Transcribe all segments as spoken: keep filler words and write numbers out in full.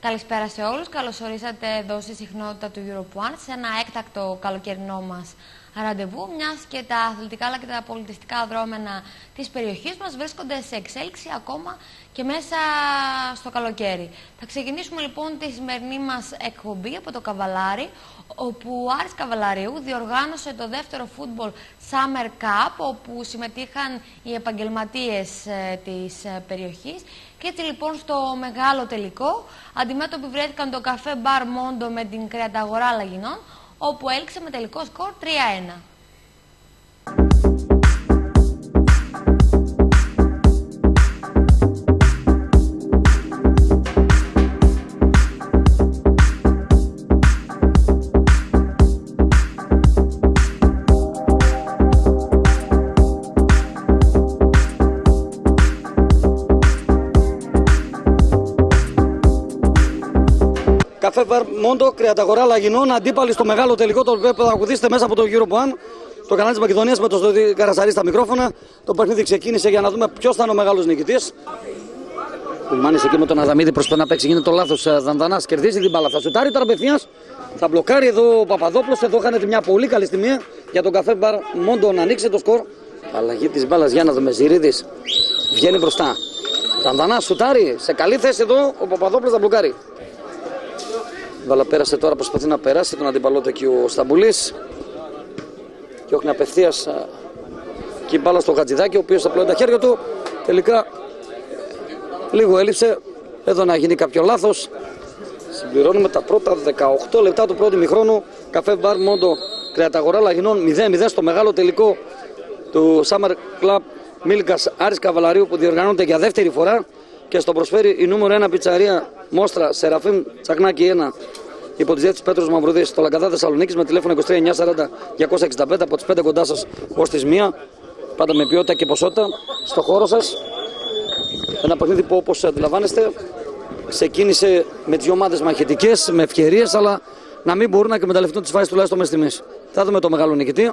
Καλησπέρα σε όλους. Καλώς ορίσατε εδώ στη συχνότητα του Europe One σε ένα έκτακτο καλοκαιρινό μας ραντεβού, μιας και τα αθλητικά αλλά και τα πολιτιστικά δρόμενα της περιοχής μας βρίσκονται σε εξέλιξη ακόμα και μέσα στο καλοκαίρι. Θα ξεκινήσουμε λοιπόν τη σημερινή μας εκπομπή από το Καβαλάρι, όπου ο Άρης Καβαλαρίου διοργάνωσε το δεύτερο Football Summer Cup, όπου συμμετείχαν οι επαγγελματίες ε, της ε, περιοχής. Και έτσι λοιπόν στο μεγάλο τελικό αντιμέτωποι βρέθηκαν το καφέ Bar Mondo με την κρεαταγορά Λαγινών, όπου έληξε με τελικό σκορ τρία ένα. Καφέ Bar Mondo, κρεαταγορά Λαγινών, αντίπαλοι στο μεγάλο τελικό, το οποίο θα ακολουθήσετε μέσα από το Europe One, το κανάλι της Μακεδονίας με τον Στοδί Καρασαρή στα μικρόφωνα. Το παιχνίδι ξεκίνησε για να δούμε ποιος θα είναι ο μεγάλος νικητής. Ο Μάνης εκεί με τον Αδαμίδη προσπαθεί να παίξει, γίνεται το λάθος. Δανδανάς κερδίζει την μπάλα. Θα σουτάρει τώρα απευθείας. Θα μπλοκάρει εδώ ο Παπαδόπουλος. Εδώ κάνετε μια πολύ καλή στιγμή για τον Καφέ Bar Mondo να ανοίξει το σκορ. Αλλαγή της μπάλας για να δούμε. Ζηρίδης βγαίνει μπροστά. Δανδανάς σουτάρει σε καλή θέση εδώ. Ο Παπαδόπουλος θα μπλοκάρει. Μπάλα πέρασε τώρα, προσπαθεί να περάσει τον αντιπαλό του εκεί ο Σταμπουλής. Και όχι απευθείας και η μπάλα στο Χατζηδάκι, ο οποίος απλώνει τα χέρια του. Τελικά λίγο έλειψε. Εδώ να γίνει κάποιο λάθος. Συμπληρώνουμε τα πρώτα δεκαοκτώ λεπτά του πρώτου ημιχρόνου. Καφέ Bar Mondo, κρεαταγορά Λαγινών μηδέν μηδέν στο μεγάλο τελικό του Summer Club Μίλικας Άρης Καβαλαρίου, που διοργανώνεται για δεύτερη φορά και στο προσφέρει η νούμερο ένα πιτσαρία Μόστρα Σεραφείμ Τσακνάκη ένα, υπό τη διεύθυνση Πέτρος Μαυρουδής, στο Λαγκαδά Θεσσαλονίκης, με τηλέφωνο είκοσι τρία εννιακόσια σαράντα διακόσια εξήντα πέντε, από τις πέντε κοντά σας ως τις μία, πάντα με ποιότητα και ποσότητα στο χώρο σας. Ένα παιχνίδι που, όπως αντιλαμβάνεστε, ξεκίνησε με τις δύο ομάδες μαχητικές, με ευκαιρίες, αλλά να μην μπορούν να εκμεταλλευτούν τις φάσεις τουλάχιστον μέσα στη μέση. Θα δούμε το μεγάλο νικητή.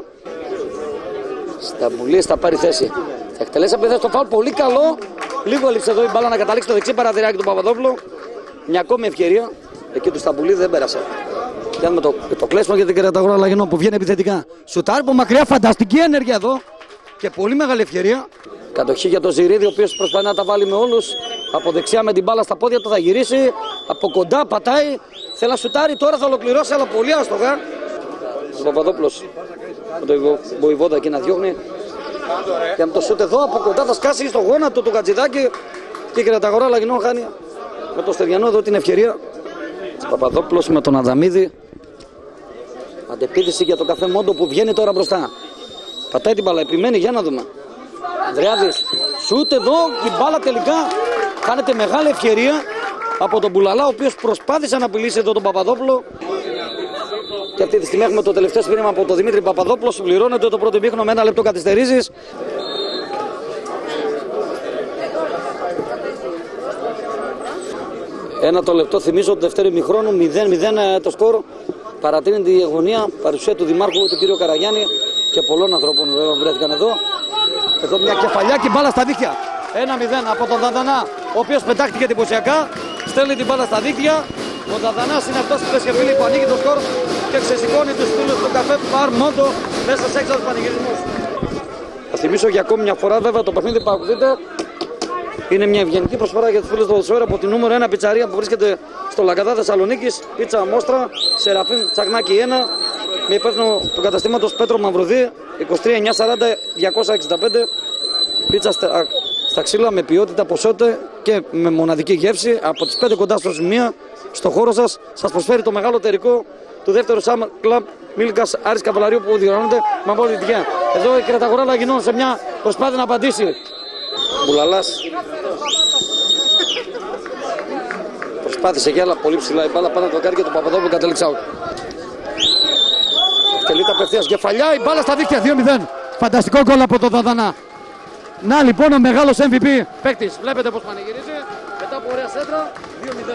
Σταμπουλής θα πάρει θέση. Θα εκτελέσει από θέση το φάουλ, πολύ καλό. Λίγο έλειψε εδώ η μπάλα να καταλήξει το δεξί παραθυράκι του Παπαδόπουλου. Μια ακόμη ευκαιρία. Εκεί του Σταμπουλή δεν πέρασε. Κάνουμε το, το κλέσμα για την κρεαταγορά Λαγινών που βγαίνει επιθετικά. Σουτάρει από μακριά, φανταστική ενέργεια εδώ. Και πολύ μεγάλη ευκαιρία. Κατοχή για τον Ζηρίδη, ο οποίος προσπαθεί να τα βάλει με όλους. Από δεξιά με την μπάλα στα πόδια του θα γυρίσει. Από κοντά πατάει. Θέλει να σουτάρει, τώρα θα ολοκληρώσει, αλλά πολύ άστοχα. Ο Παπαδόπουλος με τον Βοηβόδα εκεί να διώχνει. Και με το σούτ εδώ από κοντά θα σκάσει στο γόνατο του Χατζηδάκι και η κρεαταγορά Λαγινών χάνει με το Στεριανό εδώ την ευκαιρία. Παπαδόπουλος με τον Αδαμίδη. Αντεπίθεση για το Καφέ Mondo που βγαίνει τώρα μπροστά. Πατάει την μπάλα, επιμένει, για να δούμε. Ανδρεάδης, σούτ εδώ, η μπάλα τελικά χάνεται μεγάλη ευκαιρία από τον Μπουλαλά, ο οποίος προσπάθησε να απειλήσει εδώ τον Παπαδόπουλο. Και αυτή τη στιγμή έχουμε το τελευταίο σφύριγμα από τον Δημήτρη Παπαδόπουλο. Συμπληρώνεται το πρώτο ημίχρονο με ένα λεπτό καθυστερήσεις. Ένα το λεπτό, θυμίζω, το δεύτερο ημιχρόνου, μηδέν μηδέν το σκορ. Παρατείνεται η αγωνία, παρουσία του Δημάρχου, του κ. Καραγιάννη και πολλών ανθρώπων που βρέθηκαν εδώ. Εδώ μια κεφαλιά και μπάλα στα δίχτυα. ένα μηδέν από τον Δαδανά, ο οποίος πετάχτηκε εντυπωσιακά. Στέλνει την μπάλα στα δίχτυα. Ο Δαδανάς είναι αυτός που φίλοι που ανοίγει το σκορ και ξεσηκώνει τους φίλους του Καφέ Bar Mondo μέσα σε έξω τους πανηγυρισμούς. Θα θυμίσω για ακόμη μια φορά, βέβαια, το παιχνίδι που ακολουθείτε είναι μια ευγενική προσφορά για τους φίλους του ποδοσφαίρου από την νούμερο ένα πιτσαρία που βρίσκεται στο Λαγκαδά Θεσσαλονίκης, πίτσα Μόστρα Σεραφείμ Τσακνάκη ένα, με υπεύθυνο του καταστήματος Πέτρο Μαυρουδή, είκοσι τρία εννιακόσια σαράντα διακόσια εξήντα πέντε. Πίτσα στα, στα ξύλα με ποιότητα, ποσότητα και με μοναδική γεύση, από τις πέντε κοντά στο σημείο στο χώρο σας. Σας προσφέρει το μεγάλο τελικό του δεύτερου Summer Club Μίλικας Άρης Καβαλαρίου που διοργανώνεται με απόλυτη τυχαία. Εδώ η κρεαταγορά Λαγινών σε μια προσπάθεια να απαντήσει. Μπουλαλάς προσπάθησε και άλλα πολύ ψηλά η μπάλα πάνω από το κάρι και τον Παπαδόπουλο κατέληξε out. Τελείται απευθείας κεφαλιά, η μπάλα στα δίχτυα, δύο μηδέν. Φανταστικό γκολ από τον Δαδανά. Να λοιπόν ο μεγάλος εμ βι πι παίκτης. Βλέπετε πως πανηγυρίζει μετά από ωραία σέντρα, δύο μηδέν.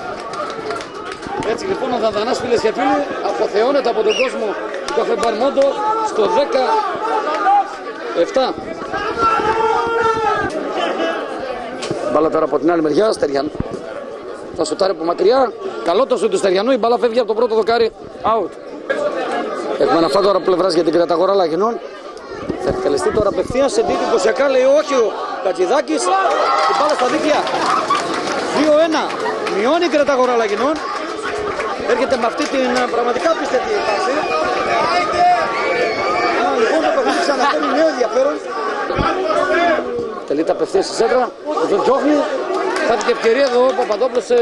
Έτσι λοιπόν ο Δαδανάς, φίλες και φίλοι, αποθεώνεται από τον κόσμο του Καφέ Bar Mondo στο δέκα επτά. Μπάλα τώρα από την άλλη μεριά, Στεριαν. Θα σουτάρει από μακριά. Καλό το σουτ του Στεριανού. Η μπάλα φεύγει από το πρώτο δοκάρι. Out. Έχουμε ένα φάτο τώρα πλευράς για την Κρεαταγορά Λαγινών. Θα εκτελεστεί τώρα απευθείας. Εντύπωσιακά λέει όχι ο Κατζηδάκης. Η μπάλα στα δίκτυα. δύο ένα. Μειώνει η Κρεαταγορά Λαγινών. Έρχεται με αυτή την πραγματικά πιστευτή φάση. Λοιπόν, το παιχνίδι ξαναφέρει νέο ενδιαφέρον. Τελείται απευθείας στη σέντρα. Τον διώχνει. Θα έχει και ευκαιρία εδώ ο Παπαδόπουλος. Ε...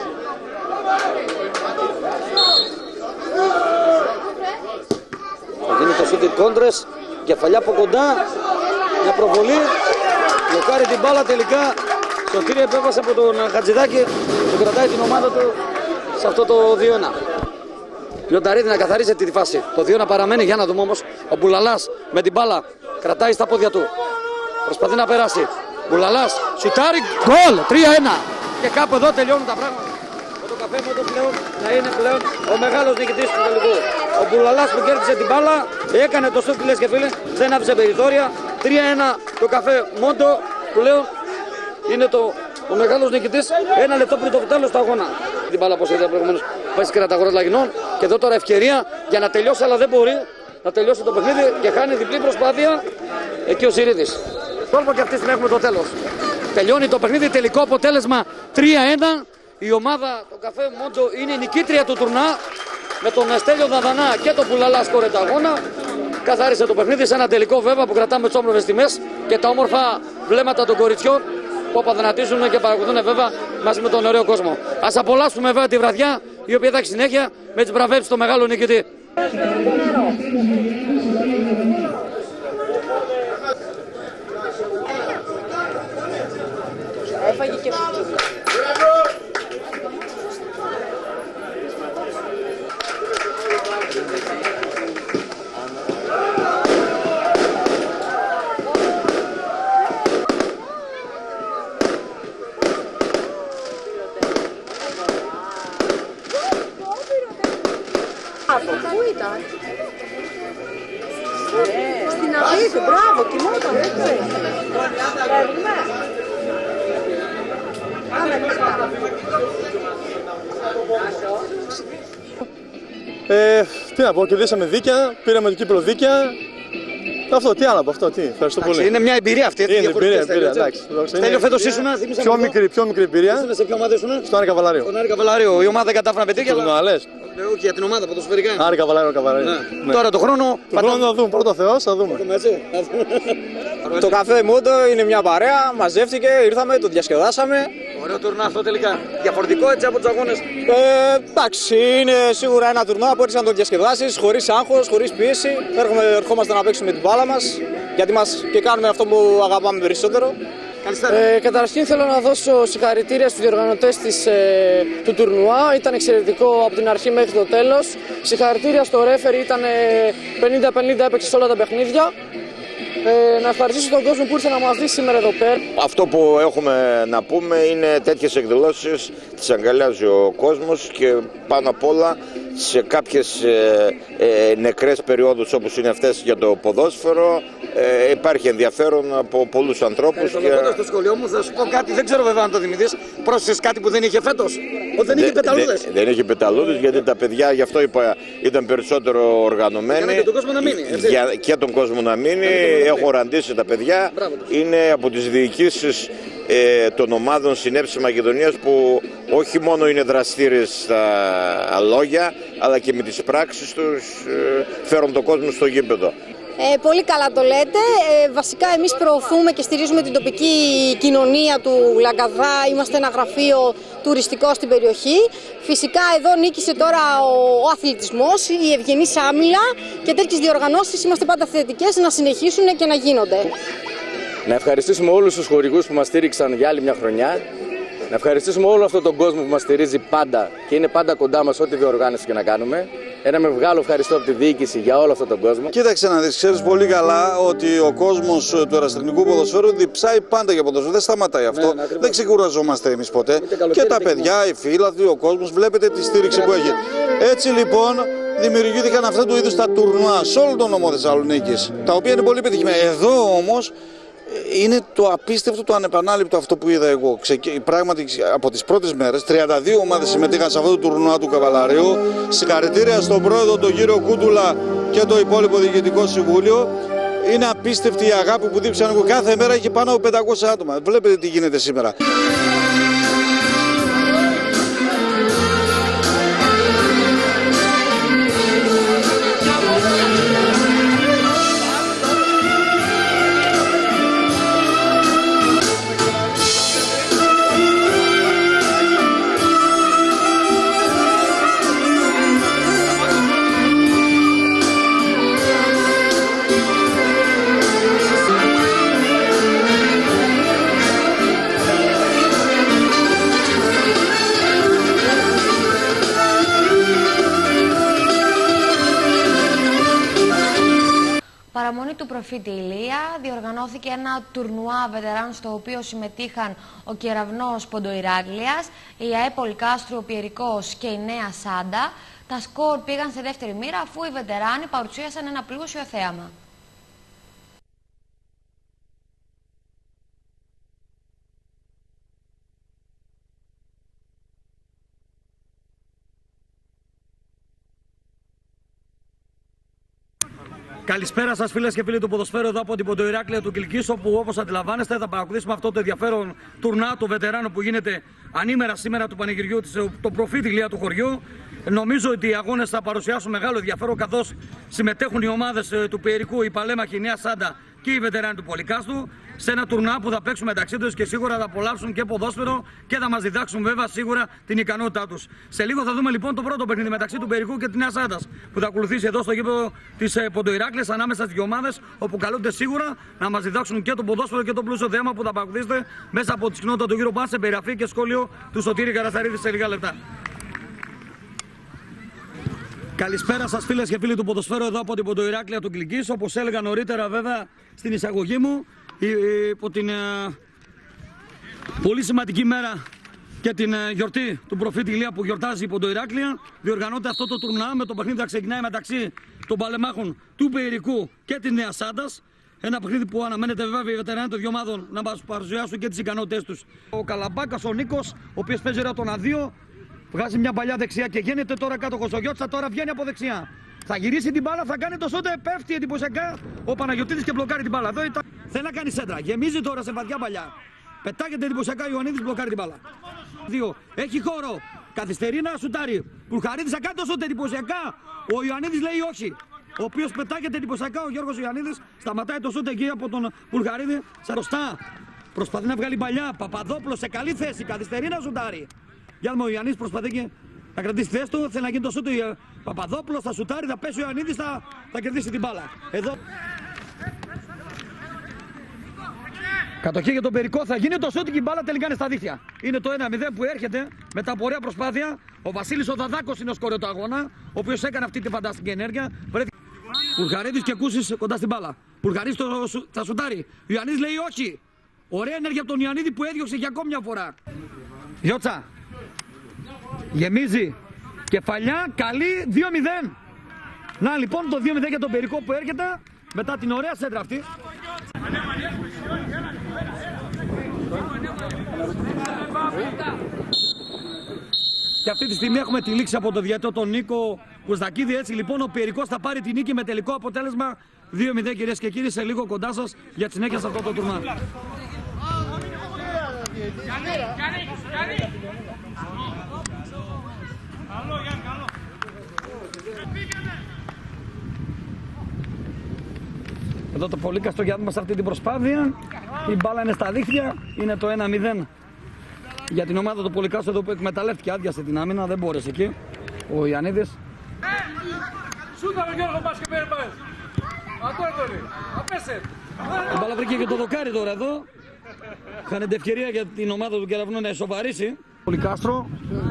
Θα γίνει το σούτ κόντρες. Κεφαλιά από κοντά. Μια προβολή. Λοκάρει την μπάλα τελικά. Σωτήρη επέβασε από τον Χατζηδάκη. Του κρατάει την ομάδα του σε αυτό το δύο ένα. Λιονταρίδη να καθαρίσει τη φάση. Το δύο ένα παραμένει. Για να δούμε όμως. Ο Μπουλαλάς με την μπάλα κρατάει στα πόδια του. Προσπαθεί να περάσει. Μπουλαλάς, σουτάρει, γκολ, τρία ένα. Και κάπου εδώ τελειώνουν τα πράγματα. Με το καφέ μου πλέον να είναι πλέον ο μεγάλος νικητής του τελικού. Ο Μπουλαλάς που κέρδισε την μπάλα, έκανε το σουτ, λες και φίλε, δεν άφησε περιθώρια. τρία ένα το καφέ Μόντο πλέον είναι το, ο μεγάλος νικητής. Ένα λεπτό πριν το τέλος του αγώνα. Την μπάλα όπως είδα προηγουμένως πάει στην Κρεαταγορά Λαγινών. Και εδώ τώρα ευκαιρία για να τελειώσει, αλλά δεν μπορεί να τελειώσει το παιχνίδι και χάνει διπλή προσπάθεια. Εκεί ο Συρίδης. Τόλμο και αυτή την έχουμε το τέλος. Τελειώνει το παιχνίδι, τελικό αποτέλεσμα τρία ένα. Η ομάδα, το καφέ Μόντο, είναι η νικήτρια του τουρνά. Με τον Στέλιο Δαδανά και τον Πουλαλά σκόρε τα αγώνα. Καθάρισε το παιχνίδι σε ένα τελικό βέβαια που κρατάμε τις όμορφες τιμές και τα όμορφα βλέμματα των κοριτσιών που απαδυνατίζουν και παρακολουθούν βέβαια μαζί με τον ωραίο κόσμο. Ας απολαύσουμε βέβαια τη βραδιά η οποία θα έχει συνέχεια με τις μπραβεύσεις στο μεγάλο νικητή. Έφαγε και πού ήταν? Στην Αβίδη, μπράβο, κοιμόταν, έτσι. Ε, τι να πω, κερδίσαμε δίκαια, πήραμε το κύπελλο δίκαια. Αυτό, τι άλλο από αυτό, τι. Ευχαριστώ πολύ. Είναι μια εμπειρία αυτή. Είναι εμπειρία, εμπειρία, εντάξει. Στέλιο, φέτος ήσουνα, θύμισα πιο μικρή, πιο μικρή εμπειρία. Ήσουνα σε ποια ομάδα ήσουνα? Στο Άρη Καβαλάριο. Στον Άρη Καβαλάριο. Η ομάδα δεν κατάφερε να πετύχει. Το λες. Όχι, για την ομάδα ποδοσφαιρικά. Άρη Καβαλάριο, Καβαλάριο. Ναι. Τώρα το χρόνο. Το χρόνο θα δούμε, πρώτο Θεός, θα δούμε. Το καφέ Μόντο είναι μια παρέα, μαζεύτηκε, ήρθαμε, το διασκεδάσαμε. Ωραίο τουρνά αυτό τελικά. Διαφορετικό έτσι από τους αγώνες. Ε, εντάξει, είναι σίγουρα ένα τουρνά που έρχεσαι να το διασκεδάσεις, χωρίς άγχος, χωρίς πίεση. Έρχομαι, ερχόμαστε να παίξουμε την μπάλα μας, γιατί μας και κάνουμε αυτό που αγαπάμε περισσότερο. Ε, καταρχήν θέλω να δώσω συγχαρητήρια στους διοργανωτές της, ε, του τουρνουά. Ήταν εξαιρετικό από την αρχή μέχρι το τέλος. Συγχαρητήρια στο ρέφερι, ήταν πενήντα πενήντα, έπαιξε σε όλα τα παιχνίδια. Ε, να ευχαριστήσω τον κόσμο που ήρθε να μας δει σήμερα εδώ πέρα. Αυτό που έχουμε να πούμε είναι τέτοιες εκδηλώσεις τις αγκαλιάζει ο κόσμος και πάνω απ' όλα σε κάποιες ε, ε, νεκρές περιόδους όπως είναι αυτές για το ποδόσφαιρο ε, υπάρχει ενδιαφέρον από πολλούς ανθρώπους. Για... στο σχολείο μου θα σου πω κάτι, δεν ξέρω βέβαια αν το θυμηθείς, πρόσθεσες κάτι που δεν είχε φέτος, ότι δεν είχε πεταλούδες. Δεν, δεν είχε πεταλούδες γιατί τα παιδιά, γι' αυτό είπα, ήταν περισσότερο οργανωμένοι. Και τον κόσμο να μείνει. Έτσι. Για, και τον κόσμο να μείνει, έχω ραντίσει τα παιδιά, είναι από τις διοικήσεις ε, των ομάδων Συνέψης Μακεδονίας που όχι μόνο είναι δραστήριες στα λόγια, αλλά και με τις πράξεις τους ε, φέρουν τον κόσμο στο γήπεδο. Ε, πολύ καλά το λέτε. Ε, βασικά εμείς προωθούμε και στηρίζουμε την τοπική κοινωνία του Λαγκαδά. Είμαστε ένα γραφείο τουριστικό στην περιοχή. Φυσικά εδώ νίκησε τώρα ο, ο αθλητισμός, η ευγενής άμυλα και τέτοιες διοργανώσεις είμαστε πάντα θετικές να συνεχίσουν και να γίνονται. Να ευχαριστήσουμε όλους τους χορηγούς που μας στήριξαν για άλλη μια χρονιά. Να ευχαριστήσουμε όλο αυτόν τον κόσμο που μας στηρίζει πάντα και είναι πάντα κοντά μας ό,τι διοργάνωση και να κάνουμε. Ένα μεγάλο ευχαριστώ από τη διοίκηση για όλο αυτόν τον κόσμο. Κοίταξε να δεις, ξέρεις πολύ καλά ότι ο κόσμος του ερασιτεχνικού ποδοσφαίρου διψάει πάντα για ποδοσφαίρο. Δεν σταματάει αυτό. Ναι, δεν ξεκουραζόμαστε εμείς ποτέ. Και τα παιδιά, οι φίλαθλοι, ο κόσμος, βλέπετε τη στήριξη που έχει. Έτσι λοιπόν δημιουργήθηκαν αυτού του είδους τα τουρνουά σε όλο τον νομό Θεσσαλονίκης, τα οποία είναι πολύ πετυχημένα. Εδώ όμως Είναι το απίστευτο, το ανεπανάληπτο αυτό που είδα εγώ. Ξεκι... Πράγματι από τις πρώτες μέρες, τριάντα δύο ομάδες συμμετείχαν σε αυτό το τουρνουά του Καβαλαρίου. Συγχαρητήρια στον πρόεδρο, τον κύριο Κούντουλα και το υπόλοιπο διοικητικό συμβούλιο. Είναι απίστευτη η αγάπη που δείξαν. Κάθε μέρα έχει πάνω από πεντακόσια άτομα. Βλέπετε τι γίνεται σήμερα. Παραμονή του προφήτη Ηλία διοργανώθηκε ένα τουρνουά βετεράνων στο οποίο συμμετείχαν ο Κεραυνός Ποντοϊράκλειας, η ΑΕ Πολυκάστρου, ο Πιερικός και η Νέα Σάντα. Τα σκορ πήγαν σε δεύτερη μοίρα αφού οι βετεράνοι παρουσίασαν ένα πλούσιο θέαμα. Καλησπέρα σας φίλες και φίλοι του ποδοσφαίρου εδώ από την Ποντοϊράκλεια του Κιλκής, όπου όπως αντιλαμβάνεστε θα παρακολουθήσουμε αυτό το ενδιαφέρον τουρνά του βετεράνου που γίνεται ανήμερα σήμερα του πανηγυριού της, το προφήτη Ηλία του χωριού. Νομίζω ότι οι αγώνες θα παρουσιάσουν μεγάλο ενδιαφέρον καθώς συμμετέχουν οι ομάδες του Πιερικού, η Παλέμαχη, η Νέα Σάντα και οι βετεράνοι του Πολυκάστρου σε ένα τουρνά που θα παίξουν μεταξύ τους και σίγουρα θα απολαύσουν και ποδόσφαιρο και θα μας διδάξουν βέβαια σίγουρα την ικανότητά τους. Σε λίγο θα δούμε λοιπόν το πρώτο παιχνίδι μεταξύ του Πιερικού και της Νέας Σάντας που θα ακολουθήσει εδώ στο γήπεδο της Ποντοϊράκλειας ανάμεσα στις δύο ομάδες, όπου καλούνται σίγουρα να μας διδάξουν και το ποδόσφαιρο και το πλούσιο θέμα που θα παρακολουθήσετε μέσα από τη κοινότητα του Europan σε περιγραφή και σχόλιο του Σωτήρη Καρασταρίδη σε λίγα λεπτά. Καλησπέρα σας φίλες και φίλοι του ποδοσφαίρου εδώ από την Ποντοϊράκλεια του Κιλκής. Όπως έλεγα νωρίτερα βέβαια στην εισαγωγή μου, υπό την ε, πολύ σημαντική μέρα και την ε, γιορτή του προφήτη Ηλία που γιορτάζει η Ποντοϊράκλεια, διοργανώνεται αυτό το τουρνουά με το παιχνίδι θα ξεκινάει μεταξύ των Παλεμάχων του Πιερικού και της Νέας Σάντας. Ένα παιχνίδι που αναμένεται βέβαια οι βετεράνοι των δύο ομάδων να μας παρουσιάσουν και τις ικανότητες τους. Ο Καλαμπάκας, ο Νίκος, ο οποίος παίζει ρε τον αδείο, βγάζει μια παλιά δεξιά και γίνεται τώρα κάτω. Ο Κοστογιώτσα τώρα βγαίνει από δεξιά. Θα γυρίσει την μπάλα, θα κάνει το σότε, πέφτει εντυπωσιακά ο Παναγιωτίδης και μπλοκάρει την μπάλα. Εδώ ήταν... Θέλει να κάνει σέντρα. Γεμίζει τώρα σε βαθιά παλιά. Πετάγεται εντυπωσιακά ο Ιωαννίδης, μπλοκάρει την μπάλα. Δύο. Έχει χώρο. Καθυστερεί να σουτάρει. Πουλχαρίδης θα κάνει το σότε εντυπωσιακά. Ο Ιωαννίδης λέει όχι. Ο οποίος πετάγεται εντυπωσιακά. Ο Γιώργος Ιωαννίδης σταματάει το σότε εκεί από τον Πουλχαρίδη. Σαροστά. Προσπαθεί να βγάλει παλιά. Παπαδόπουλος σε καλή θέση. Καθυστερεί να σουτάρει. Για δούμε, ο Ιωαννίδης προσπαθεί και θα κρατήσει τη θέση του. Θέλει να γίνει το σούτ. Παπαδόπουλος θα σουτάρει, θα πέσει ο Ιωαννίδης, θα, θα κερδίσει την μπάλα. Εδώ. Κατοχή για τον Πιερικό, θα γίνει το σούτ και η μπάλα τελικά είναι στα δίχτυα. Είναι το ένα μηδέν που έρχεται μετά από ωραία προσπάθεια. Ο Βασίλης ο Δαδάκος είναι ο σκόρερ του αγώνα, ο οποίος έκανε αυτή τη φανταστική ενέργεια. Πουλχαρίδης και Κούσης κοντά στην μπάλα. Πουλχαρίδης θα σουτάρει. Ο Ιωαννίδης λέει όχι. Ωραία ενέργεια από τον Ιωαννίδη που έδιωξε για ακόμη μια φορά. Γιώτσα. Γεμίζει. Κεφαλιά, καλή, δύο μηδέν. Να λοιπόν το δύο μηδέν για τον Πιερικό που έρχεται μετά την ωραία σέντρα αυτή. Και αυτή τη στιγμή έχουμε τη λήξη από το διαιτητή τον Νίκο Κουστακίδη. Έτσι λοιπόν ο Πιερικός θα πάρει τη νίκη με τελικό αποτέλεσμα δύο μηδέν κυρίες και κύριοι. Σε λίγο κοντά σας για τη συνέχεια σε αυτό το τουρνουά. Εδώ το Πολύκαστρο για να δούμε σε αυτή την προσπάθεια. Η μπάλα είναι στα δίχτυα. Είναι το ένα μηδέν για την ομάδα του Πολυκάστρου εδώ που εκμεταλλεύτηκε, άδειασε την άμυνα. Δεν μπόρεσε εκεί ο Ιωαννίδης. Η μπάλα βρήκε και το δοκάρι τώρα εδώ. Χάνεται ευκαιρία για την ομάδα του Κεραυνού να ισοβαρίσει. Πολυκάστρο.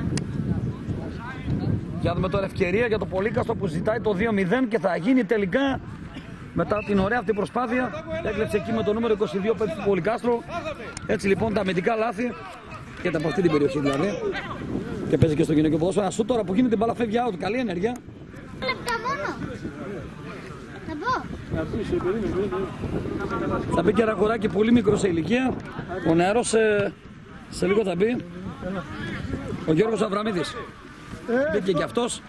Για να δούμε τώρα ευκαιρία για το Πολύκαστρο που ζητάει το δύο μηδέν και θα γίνει τελικά μετά την ωραία αυτή προσπάθεια. Έκλεψε εκεί με το νούμερο είκοσι δύο παίκτη του Πολυκάστρου. Έτσι λοιπόν τα αμυντικά λάθη και από αυτή την περιοχή δηλαδή. Και παίζει και στο γυναικείο ποδόσφαιρο. Ένα σούτ τώρα που γίνεται, μπάλα φεύγει out. Καλή ενέργεια. Λεπτά μόνο. Θα πω. Θα μπει και ένα κοράκι πολύ μικρό σε ηλικία. Ο νεαρός σε, σε λίγο θα μπει. Ο Γιώργος Αβραμίδης. Μπήκε και αυτός.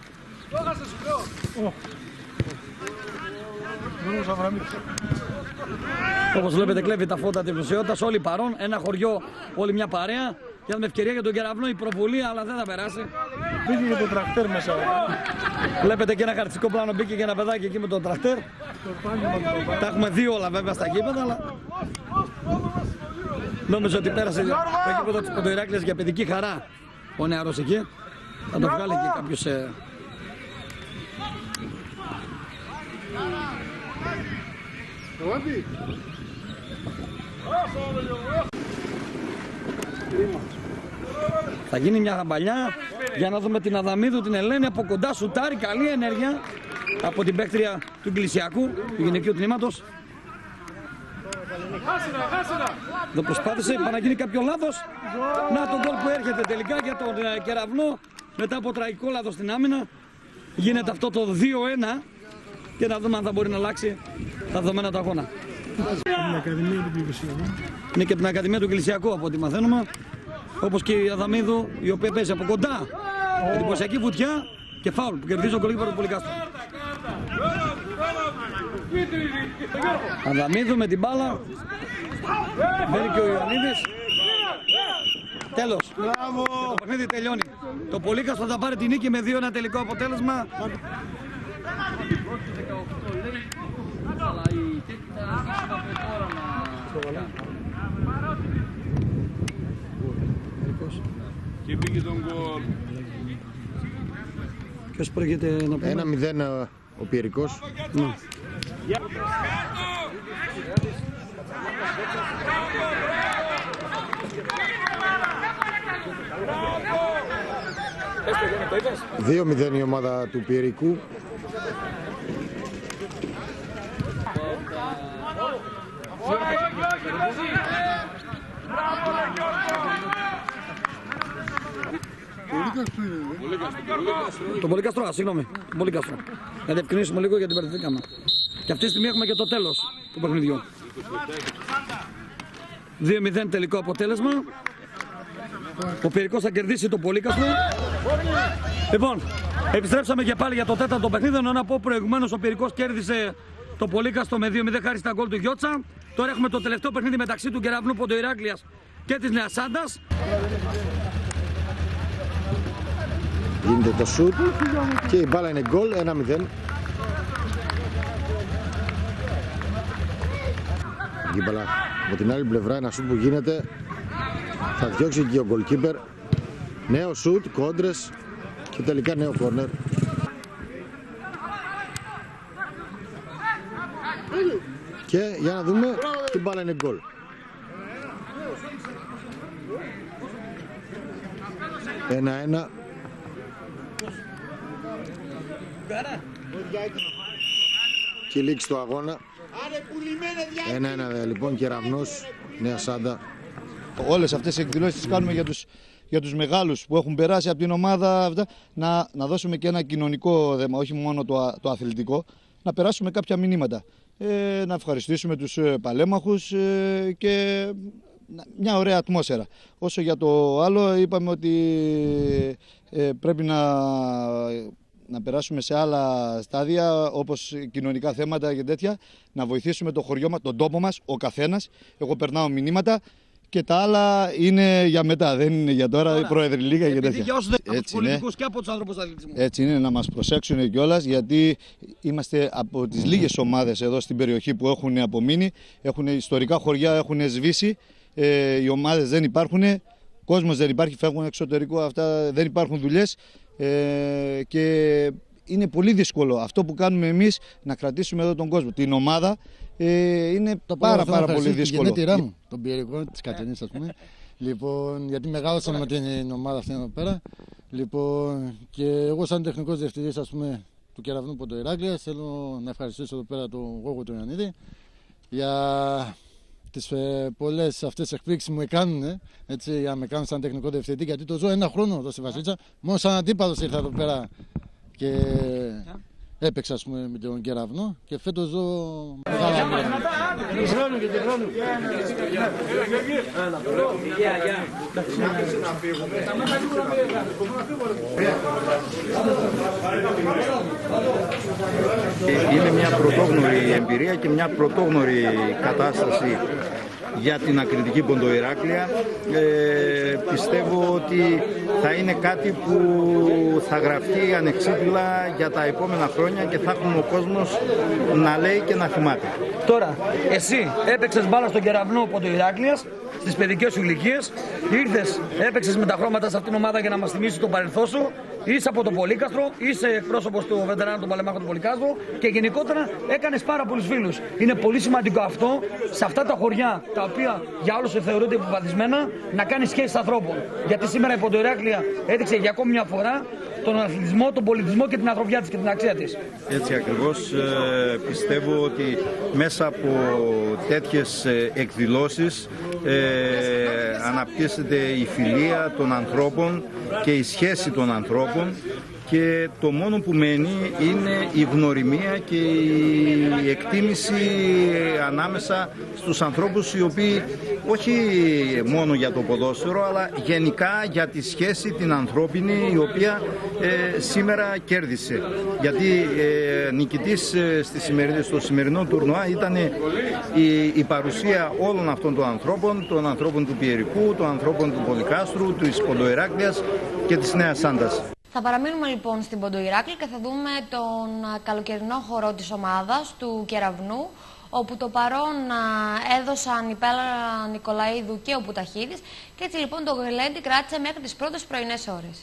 Όπως βλέπετε κλέβει τα φώτα της δημοσιότητας, όλοι παρόν, ένα χωριό, όλη μια παρέα. Και με ευκαιρία για τον κεραυνό η προβολή, αλλά δεν θα περάσει. Μπήκε και το τρακτέρ μέσα. Βλέπετε και ένα χαρτιστικό πλάνο, μπήκε και ένα παιδάκι εκεί με τον τρακτέρ. Τα έχουμε δει όλα βέβαια στα γήπεδα, αλλά νόμιζα ότι πέρασε το γήπεδο της Ποντοϊράκλειας για παιδική χαρά ο νεαρός εκεί. Θα το βγάλει και κάποιος... Ε... Θα γίνει μια χαμπαλιά για να δούμε την Αδαμίδου, την Ελένη από κοντά, σουτάρει, καλή ενέργεια από την παίκτρια του Εκκλησιακού, του γυναικείου τμήματος. Δεν προσπάθησε, είπα να γίνει κάποιο λάθος. Να τον γκολ που έρχεται τελικά για τον ε, Κεραυνό μετά από τραγικό λάθος στην άμυνα. Γίνεται αυτό το δύο ένα και να δούμε αν θα μπορεί να αλλάξει τα δεδομένα του αγώνα. Είναι και την Ακαδημία του Εκκλησιακού από ό,τι μαθαίνουμε. Όπως και η Αδαμίδου, η οποία παίζει από κοντά. Εντυπωσιακή βουτιά και φάουλ που κερδίζει ο γκολκίπερ του Πολυκάστρου. Αδαμίδου με την μπάλα. Μπαίνει και ο Ιωαννίδης. Τέλος. Το παιχνίδι τελειώνει. Το Πολύκαστρο θα πάρει την νίκη με δύο ένα τελικό αποτέλεσμα. Και πήγε τον γκολ. Ποιος πρόκειται να πούμε? ένα μηδέν ο Πιερικός. Ναι. δύο μηδέν η ομάδα του Πιερικού. Το Πολυκάστρο, α, συγγνώμη. Το Πολυκάστρο. Να διευκρινίσουμε λίγο γιατί μπερδευτήκαμε. Και αυτή τη στιγμή έχουμε και το τέλος του παιχνιδιού. δύο μηδέν τελικό αποτέλεσμα. Ο Πιερικός θα κερδίσει το Πολύκαστρο. Λοιπόν, επιστρέψαμε και πάλι για το τέταρτο παιχνίδι. Να πω προηγουμένως ο Πιερικός κέρδισε το Πολύκαστρο με δύο μηδέν χάρη στα γκολ του Γιώτσα. Τώρα έχουμε το τελευταίο παιχνίδι μεταξύ του Κεραυνού Ποντοϊράκλειας και της Νέας Σάντας. Γίνεται το σουτ και η μπάλα είναι γκολ, ένα μηδέν. Η μπάλα από την άλλη πλευρά, ένα σουτ που γίνεται. Θα διώξει και ο γκολκίπερ. Νέο σουτ, κόντρες και τελικά νέο κόρνερ. Και για να δούμε, την μπάλα είναι γκολ. ένα ένα. Και λήξη του αγώνα. ένα ένα λοιπόν, Κεραυνός, Νέα Σάντα. Όλες αυτές τις εκδηλώσεις τις κάνουμε για τους, για τους μεγάλους που έχουν περάσει από την ομάδα αυτά, να, να δώσουμε και ένα κοινωνικό δέμα, όχι μόνο το, το αθλητικό, να περάσουμε κάποια μηνύματα. Ε, να ευχαριστήσουμε τους ε, παλέμαχους ε, και μια ωραία ατμόσφαιρα. Όσο για το άλλο, είπαμε ότι ε, πρέπει να, να περάσουμε σε άλλα στάδια, όπως κοινωνικά θέματα και τέτοια, να βοηθήσουμε το χωριό μας, τον τόπο μας, ο καθένας. Εγώ περνάω μηνύματα και τα άλλα είναι για μετά, δεν είναι για τώρα. Ωραία. Πρόεδρε, λίγα και τέτοια. Και όσους από τους πολιτικούς και από τους άνθρωπους αθλητισμού. Έτσι είναι, να μας προσέξουν κιόλας, γιατί είμαστε από τις λίγες ομάδες εδώ στην περιοχή που έχουν απομείνει. Έχουν ιστορικά χωριά, έχουν σβήσει. Ε, οι ομάδες δεν υπάρχουν, κόσμος δεν υπάρχει, φεύγουν εξωτερικό, αυτά, δεν υπάρχουν δουλειές ε, και είναι πολύ δύσκολο αυτό που κάνουμε εμείς να κρατήσουμε εδώ τον κόσμο. Την ομάδα ε, είναι το πάρα πάρα πολύ δύσκολο. Την γενέτειρά μου, τον Πιερικό της Κατενής, ας πούμε. Λοιπόν, γιατί μεγάλωσα με την ομάδα αυτή εδώ πέρα. Λοιπόν, και εγώ σαν τεχνικός διευθυντής, ας πούμε, του Κεραυνού Ποντοϊράκλειας, θέλω να ευχαριστήσω εδώ πέρα τον Γόγο του Ιωαννίδη για τις ε, πολλές αυτές εκπλήξεις μου έκαναν, έτσι, για να με κάνουν σαν τεχνικό διευθυντή, γιατί το ζω ένα χρόνο εδώ στη Βασίλισσα. Μόνο σαν αντίπαλος ήρθα εδώ πέρα και έπαιξα ας πούμε, με τον Κεραυνό και φέτος ζω μεγάλα πράγματα. Είναι μια πρωτόγνωρη εμπειρία και μια πρωτόγνωρη κατάσταση για την Ακριτική Ποντοϊράκλεια. Ε, πιστεύω ότι θα είναι κάτι που θα γραφτεί ανεξίτηλα για τα επόμενα χρόνια και θα έχουμε ο κόσμος να λέει και να θυμάται. Τώρα, εσύ έπαιξες μπάλα στον Κεραυνό Ποντοϊράκλειας στις παιδικές σου ηλικίες, ήρθες, έπαιξες με τα χρώματα σε αυτήν την ομάδα για να μας θυμίσεις το παρελθόν σου. Είσαι από το Πολύκαστρο, είσαι εκπρόσωπος του βετεράνου των Παλεμάχων του Πολυκάστρου και γενικότερα έκανες πάρα πολλούς φίλους. Είναι πολύ σημαντικό αυτό, σε αυτά τα χωριά τα οποία για όλους θεωρούνται υποβαθμισμένα, να κάνεις σχέσεις ανθρώπων. Γιατί σήμερα η Ποντοϊράκλεια έδειξε για ακόμη μια φορά τον αθλητισμό, τον πολιτισμό και την ανθρωπιά της και την αξία της. Έτσι ακριβώς. Ε, πιστεύω ότι μέσα από τέτοιες εκδηλώσεις ε, αναπτύσσεται η φιλία των ανθρώπων και η σχέση των ανθρώπων και το μόνο που μένει είναι η γνωριμία και η εκτίμηση ανάμεσα στους ανθρώπους οι οποίοι όχι μόνο για το ποδόσφαιρο αλλά γενικά για τη σχέση την ανθρώπινη η οποία ε, σήμερα κέρδισε. Γιατί ε, νικητής ε, στη σημερινή, στο σημερινό τουρνουά ήταν η, η παρουσία όλων αυτών των ανθρώπων, των ανθρώπων του Πιερικού, των ανθρώπων του Πολυκάστρου, της Ποντοϊράκλειας και της Νέας Σάντας. Θα παραμείνουμε λοιπόν στην Ποντοϊράκλη και θα δούμε τον καλοκαιρινό χορό της ομάδας του Κεραυνού, όπου το παρόν έδωσαν η Πέλα Νικολαίδου και ο Πουταχίδης και έτσι λοιπόν το γλέντι κράτησε μέχρι τις πρώτες πρωινές ώρες.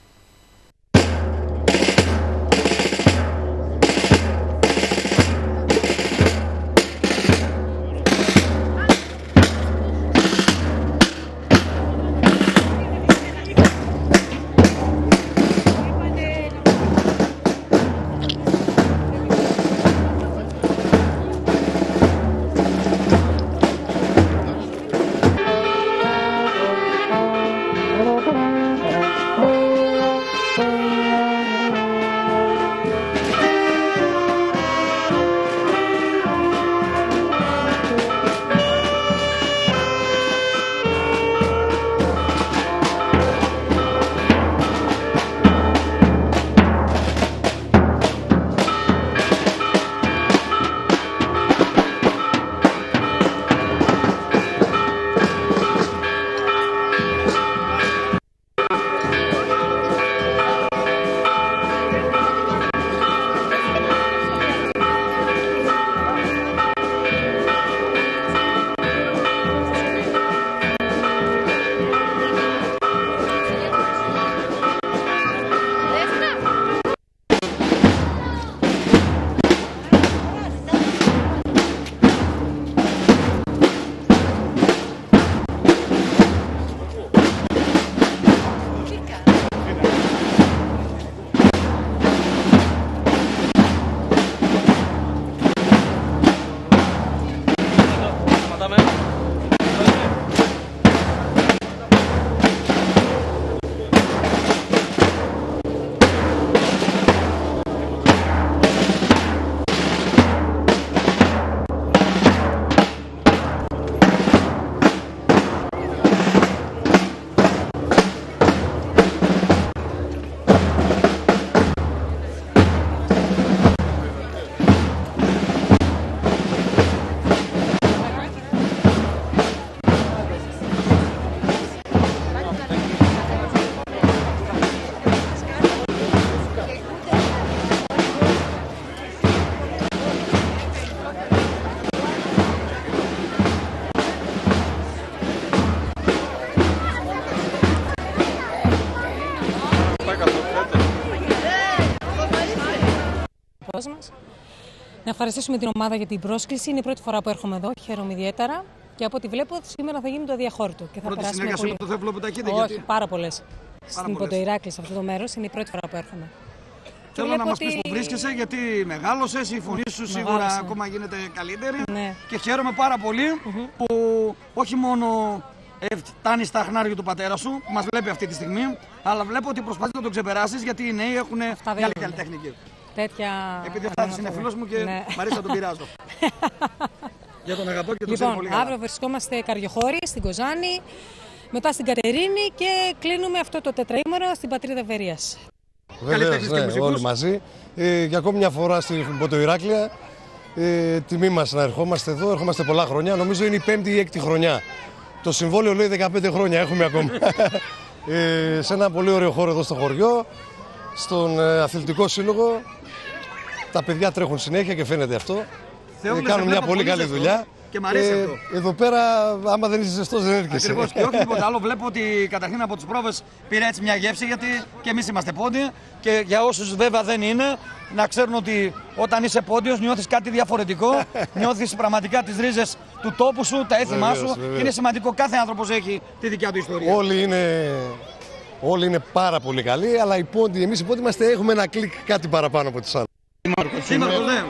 Μας. Να ευχαριστήσουμε την ομάδα για την πρόσκληση. Είναι η πρώτη φορά που έρχομαι εδώ. Χαίρομαι ιδιαίτερα. Και από ό,τι βλέπω, σήμερα θα γίνει το αδιαχώρητο. Και θα πρώτη συνεργασία με το Θεύλο Πουταχίδη. Όχι, γιατί... πάρα πολλές. Στην Ποντοϊράκλη, σε αυτό το μέρος, είναι η πρώτη φορά που έρχομαι. Θέλω να μας ότι... πεις που βρίσκεσαι, γιατί μεγάλωσες, η φωνή σου σίγουρα Μεγάλωσε. ακόμα γίνεται καλύτερη. Ναι. Και χαίρομαι πάρα πολύ mm-hmm. που όχι μόνο φτάνει στα χνάρια του πατέρα σου, που μας βλέπει αυτή τη στιγμή, αλλά βλέπω ότι προσπαθείς να το ξεπεράσεις, γιατί οι νέοι έχουν μια άλλη καλλιτεχνική. τέτοια. Επειδή ο Θάδης είναι φίλος μου και ναι. μ' αρέσει να τον πειράζω. Για τον αγαπώ και τον ξέρω πολύ Λοιπόν, καλά. αύριο βρισκόμαστε Καριοχώρη, στην Κοζάνη, μετά στην Κατερίνη και κλείνουμε αυτό το τετραήμερο στην πατρίδα Βερίας. Βεβαίως, ναι, όλοι μαζί. Ε, για ακόμη μια φορά στην Ποντοϊράκλεια. Ε, τιμή μας να ερχόμαστε εδώ, ερχόμαστε πολλά χρόνια. Νομίζω είναι η πέμπτη ή έκτη χρονιά. Το συμβόλαιο λέει δεκαπέντε χρόνια, έχουμε ακόμα. ε, σε ένα πολύ ωραίο χώρο εδώ στο χωριό, στον ε, αθλητικό σύλλογο. Τα παιδιά τρέχουν συνέχεια και φαίνεται αυτό. Θεόβλες, κάνουν μια πολύ καλή ζεστό. δουλειά. Και μ' αρέσει ε, αυτό. Εδώ πέρα, άμα δεν είσαι ζεστός, δεν έρχεσαι. Ακριβώς. Και όχι τίποτα άλλο. Βλέπω ότι καταρχήν από τις πρόβες πήρε έτσι μια γεύση, γιατί και εμείς είμαστε πόντιοι. Και για όσους βέβαια δεν είναι, να ξέρουν ότι όταν είσαι πόντιος νιώθεις κάτι διαφορετικό. Νιώθεις πραγματικά τις ρίζες του τόπου σου, τα έθιμά Βεβαίως, σου. βεβαίως. Είναι σημαντικό. Κάθε άνθρωπος έχει τη δικιά του ιστορία. Όλοι είναι, όλοι είναι πάρα πολύ καλοί, αλλά οι πόντιοι, εμείς οι πόντιοι είμαστε, έχουμε ένα κλικ κάτι παραπάνω από τους άλλους. Σήμερα, ναι.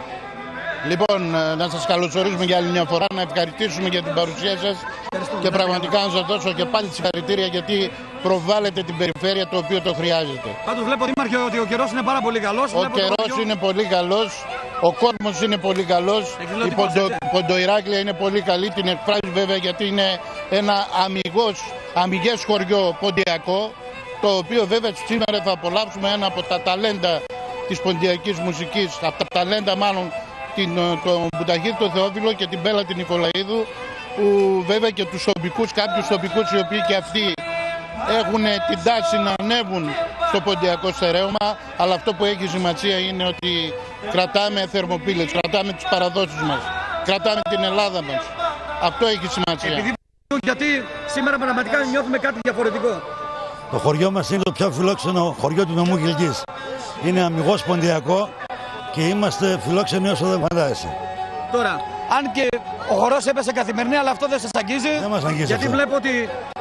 Λοιπόν, να σας καλωσορίσουμε για άλλη μια φορά, να ευχαριστήσουμε για την παρουσία σας και πραγματικά να σας δώσω και πάλι συγχαρητήρια γιατί προβάλλετε την περιφέρεια το οποίο το χρειάζεται. Πάντως βλέπω, Δήμαρχε, ότι ο καιρός είναι πάρα πολύ καλός. Ο καιρός είναι πολύ καλός, ο κόσμος είναι πολύ καλός, η Ποντο, Ποντοϊράκλεια είναι πολύ καλή, την εκφράζει βέβαια γιατί είναι ένα αμυγός, αμυγές χωριό ποντιακό, το οποίο βέβαια σήμερα θα απολαύσουμε ένα από τα ταλέντα της ποντιακής μουσικής, από τα ταλέντα μάλλον την, τον Μπουταχίδη τον Θεόφιλο και την Μπέλα την Νικολαίδου, που βέβαια και τους τοπικούς, κάποιους τοπικούς οι οποίοι και αυτοί έχουν την τάση να ανέβουν στο ποντιακό στερέωμα, αλλά αυτό που έχει σημασία είναι ότι κρατάμε θερμοπύλες, κρατάμε τις παραδόσεις μας, κρατάμε την Ελλάδα μας. Αυτό έχει σημασία. Επειδή, γιατί σήμερα πραγματικά νιώθουμε κάτι διαφορετικό. Το χωριό μας είναι το πιο φιλόξενο χωριό του νομού Κιλκής. Είναι αμυγός ποντιακό και είμαστε φιλόξενοι όσο δεν φαντάζεσαι. Τώρα, αν και ο χορός έπεσε καθημερινή, αλλά αυτό δεν σας αγγίζει. Δεν μας αγγίζει γιατί αυτό. βλέπω ότι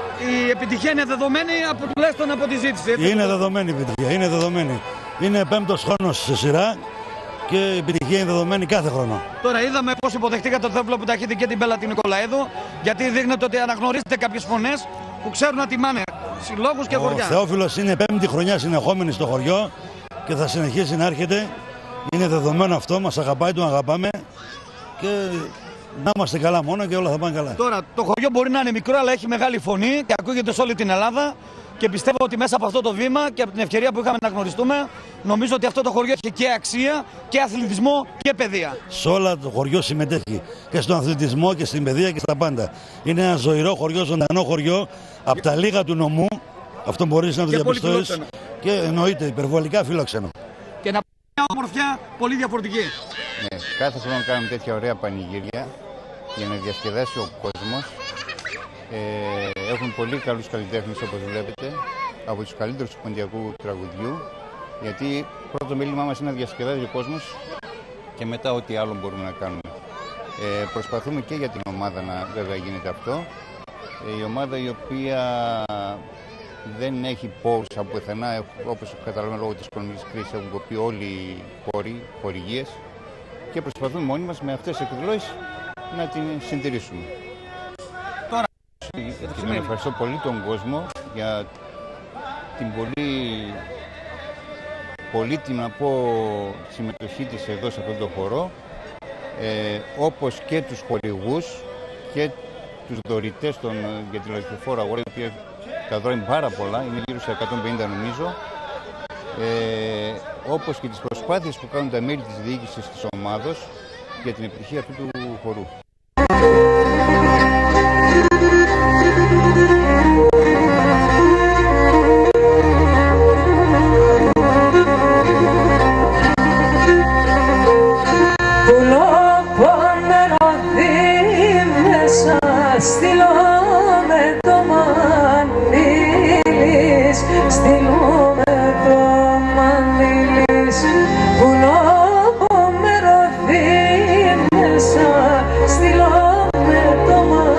η επιτυχία είναι δεδομένη από, τουλάχιστον από τη ζήτηση. Έτσι. Είναι δεδομένη η επιτυχία, είναι δεδομένη. Είναι πέμπτος χρόνος σε σειρά και η επιτυχία είναι δεδομένη κάθε χρόνο. Τώρα είδαμε πώς υποδεχτήκατε τον Θεόφιλο Μπουταχίδη και την Μπέλα την Νικολαίδου, γιατί δείχνετε ότι αναγνωρίζετε κάποιες φωνές που ξέρουν να τιμάνε συλλόγους και Ο χωριά. Ο Θεόφιλος είναι πέμπτη χρονιά συνεχόμενη στο χωριό και θα συνεχίσει να έρχεται. Είναι δεδομένο αυτό, μας αγαπάει, τον αγαπάμε και να είμαστε καλά μόνο και όλα θα πάνε καλά. Τώρα, το χωριό μπορεί να είναι μικρό, αλλά έχει μεγάλη φωνή και ακούγεται σε όλη την Ελλάδα. Και πιστεύω ότι μέσα από αυτό το βήμα και από την ευκαιρία που είχαμε να γνωριστούμε, νομίζω ότι αυτό το χωριό έχει και αξία και αθλητισμό και παιδεία. Σε όλα το χωριό συμμετέχει και στον αθλητισμό και στην παιδεία και στα πάντα. Είναι ένα ζωηρό χωριό, ζωντανό χωριό από τα λίγα του νομού. Αυτό μπορείς να το διαπιστώσεις. Και εννοείται υπερβολικά φιλόξενο. Και να μια ομορφιά πολύ διαφορετική. Ναι, κάθε χρόνο κάνουμε τέτοια ωραία πανηγύρια για να διασκεδάσει ο κόσμος. Ε, έχουν πολύ καλούς καλλιτέχνες όπως βλέπετε, από τους καλύτερους του ποντιακού τραγουδιού, γιατί πρώτο μέλημά μας είναι να διασκεδάζει ο κόσμος και μετά ό,τι άλλο μπορούμε να κάνουμε. Ε, προσπαθούμε και για την ομάδα να βέβαια γίνεται αυτό. Ε, η ομάδα η οποία δεν έχει πόρους από πουθενά, όπως καταλαβαίνω λόγω της οικονομικής κρίσης έχουν κοπεί όλοι οι πόροι, χορηγίες και προσπαθούμε μόνοι μας με αυτές τις εκδηλώσεις να την συντηρήσουμε. Τώρα, και τον ευχαριστώ πολύ τον κόσμο για την πολύ πολύτιμη να πω συμμετοχή της εδώ σε αυτόν τον χορό, ε, όπως και τους χορηγούς και τους δωρητές των, για τη λογιστοφόρα αγορά, η οποία τα δώρα είναι πάρα πολλά, είναι γύρω στα εκατόν πενήντα νομίζω, ε, όπως και τις προσπάθειες που κάνουν τα μέλη της διοίκησης της ομάδος για την επιτυχία αυτού του χορού. Στείλω με το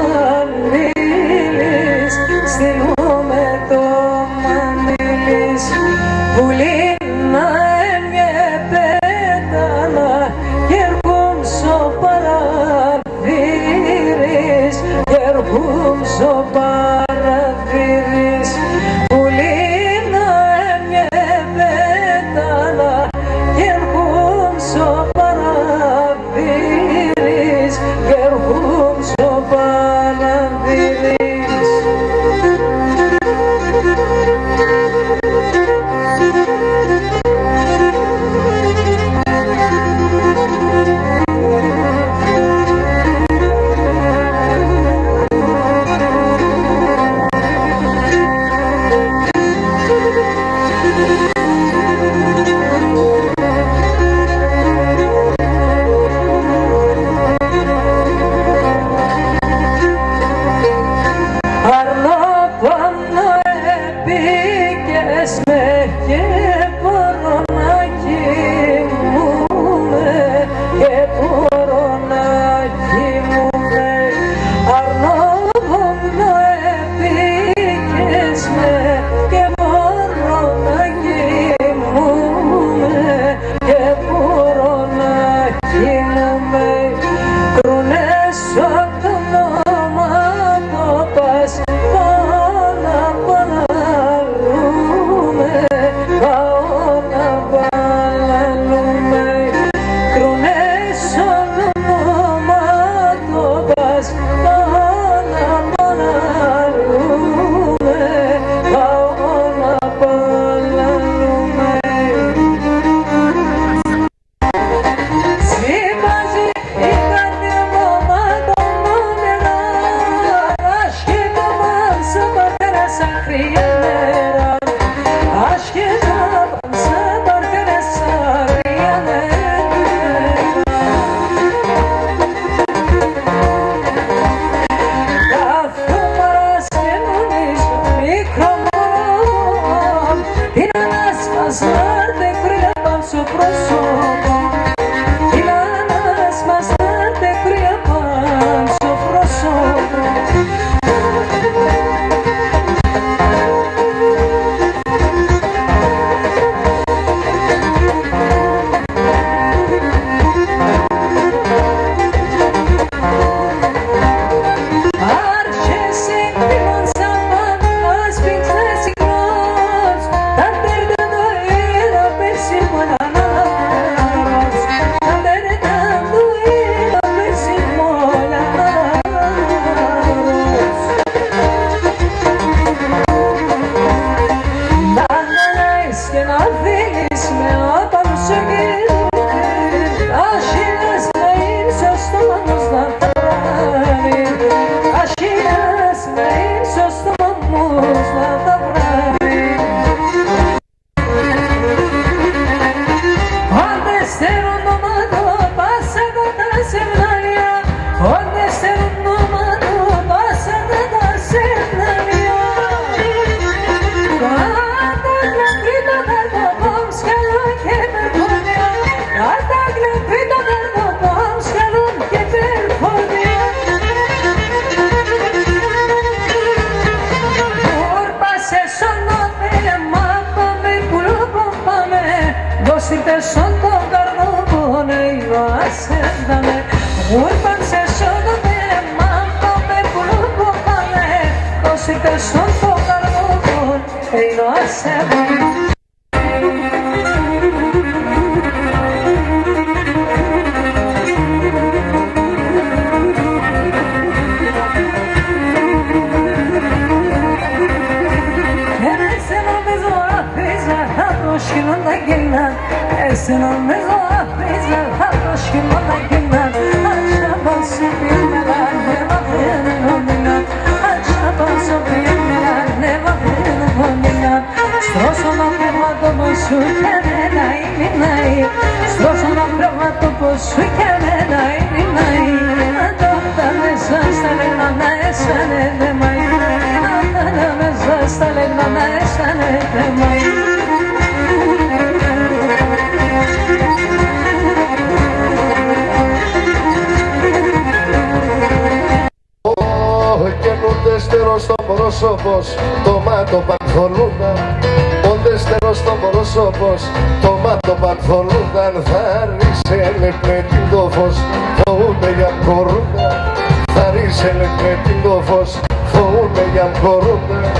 Το μάτο πανθολούνταν, οντέστερο στο πρόσωπος, το μάτο πανθολούνταν, θα ρίσελε με την το φως, φοβούνται για κορούντα, θα ρίσελε με την το φως, φοβούνται για κορούντα.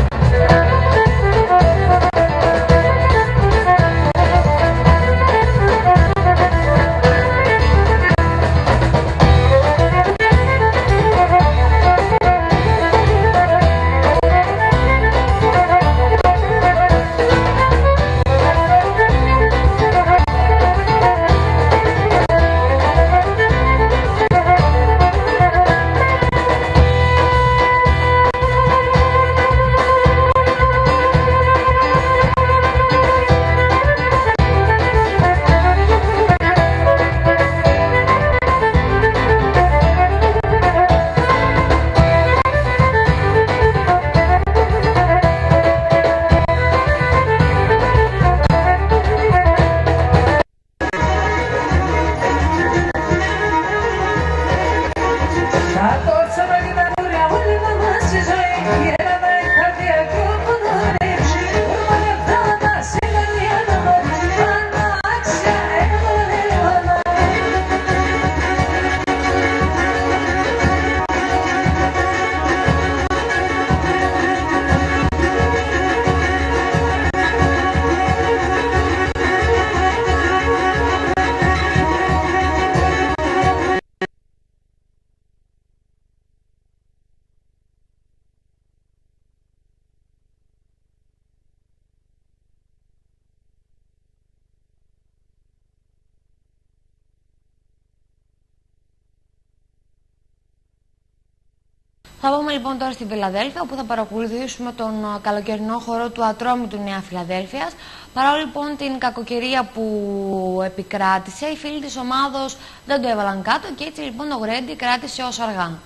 Θα πάμε λοιπόν τώρα στη Φιλαδέλφια, όπου θα παρακολουθήσουμε τον καλοκαιρινό χορό του Ατρόμητου Νέα Φιλαδέλφειας. Παρά λοιπόν την κακοκαιρία που επικράτησε, οι φίλοι της ομάδος δεν το έβαλαν κάτω και έτσι λοιπόν ο Γρέντι κράτησε ως αργά.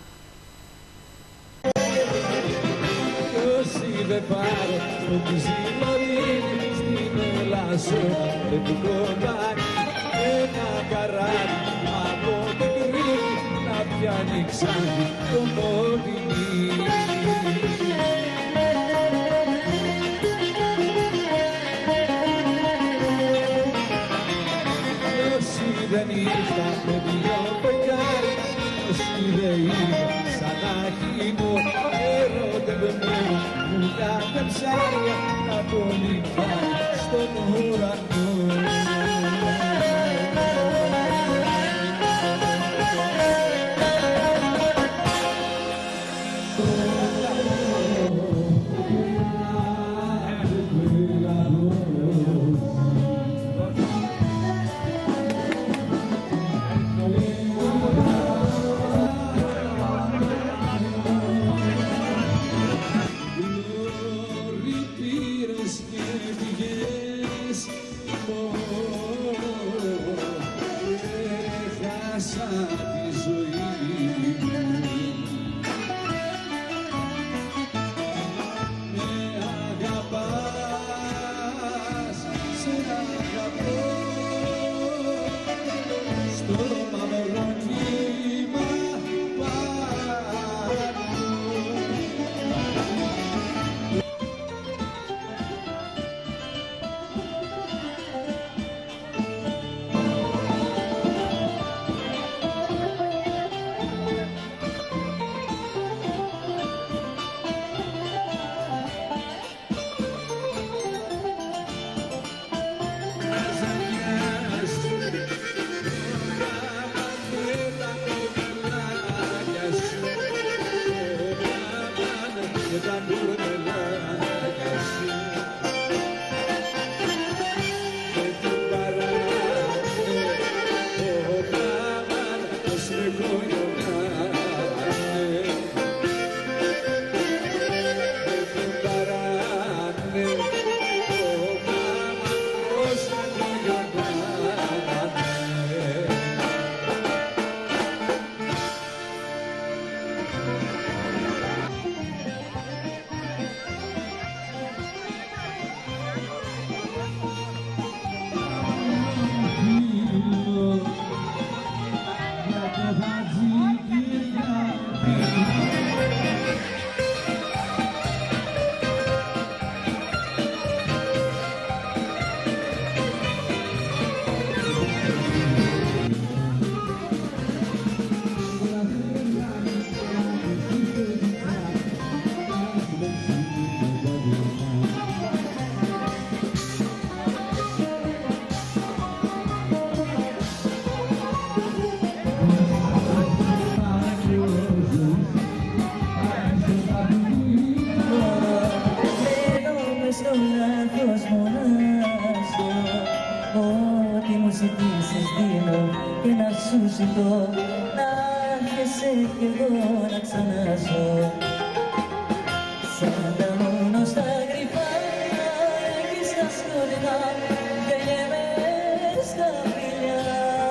Πιάνει ξάντι το πόδι. Όσοι δεν ήρθαν με δυο φεγγάρι, όσοι δεν ήρθαν σαν να χειμώ, ερωτευμένο μου κάθε ψάρια να πολυφάει στον ουρανό. Να έρχεσαι κι εγώ να ξαναζώ. Σαν τα μόνο στα κρυφά εκεί στα σκοτεινά γελιέμαι στα φιλιά.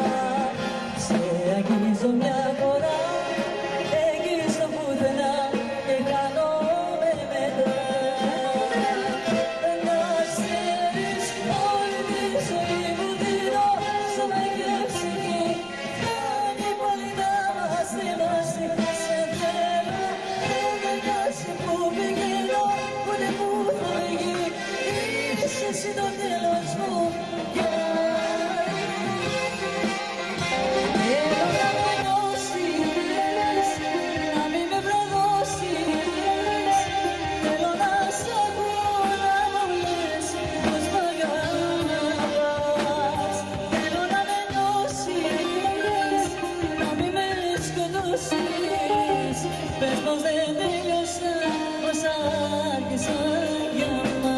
Σε αγγίζω μια φορά εκεί στο πουθενά και χάνομαι μετά. Να ξέρεις όλη τη ζωή μου δίνω σώμα και ψυχή. Εσύ το τέλος μου θέλω να με νιώσεις, να μην με βραδώσεις. Θέλω να σ' ακούω να μου λες πως μ' αγαπάς. Θέλω να με νιώσεις, να μην με σκοτώσεις. Πες πως δεν τέλειωσα όσα άρχισα για μας.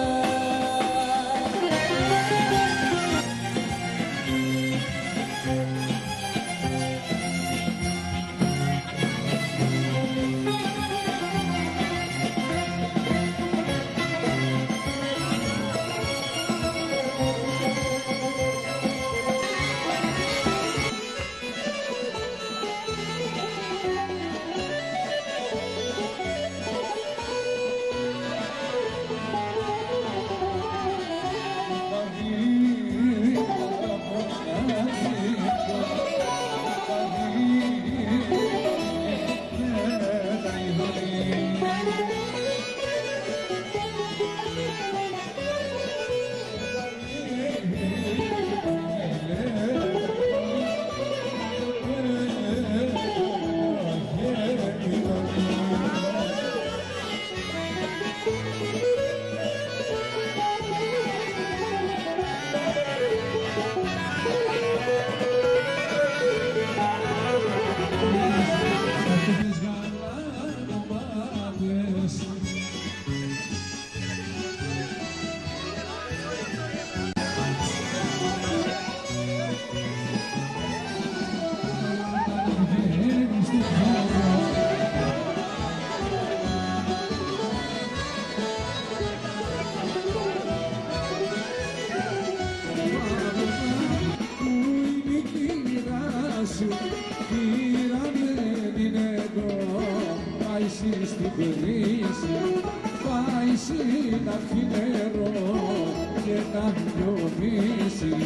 βρίσει, πάει να πιει νερό και να λιωνίσει.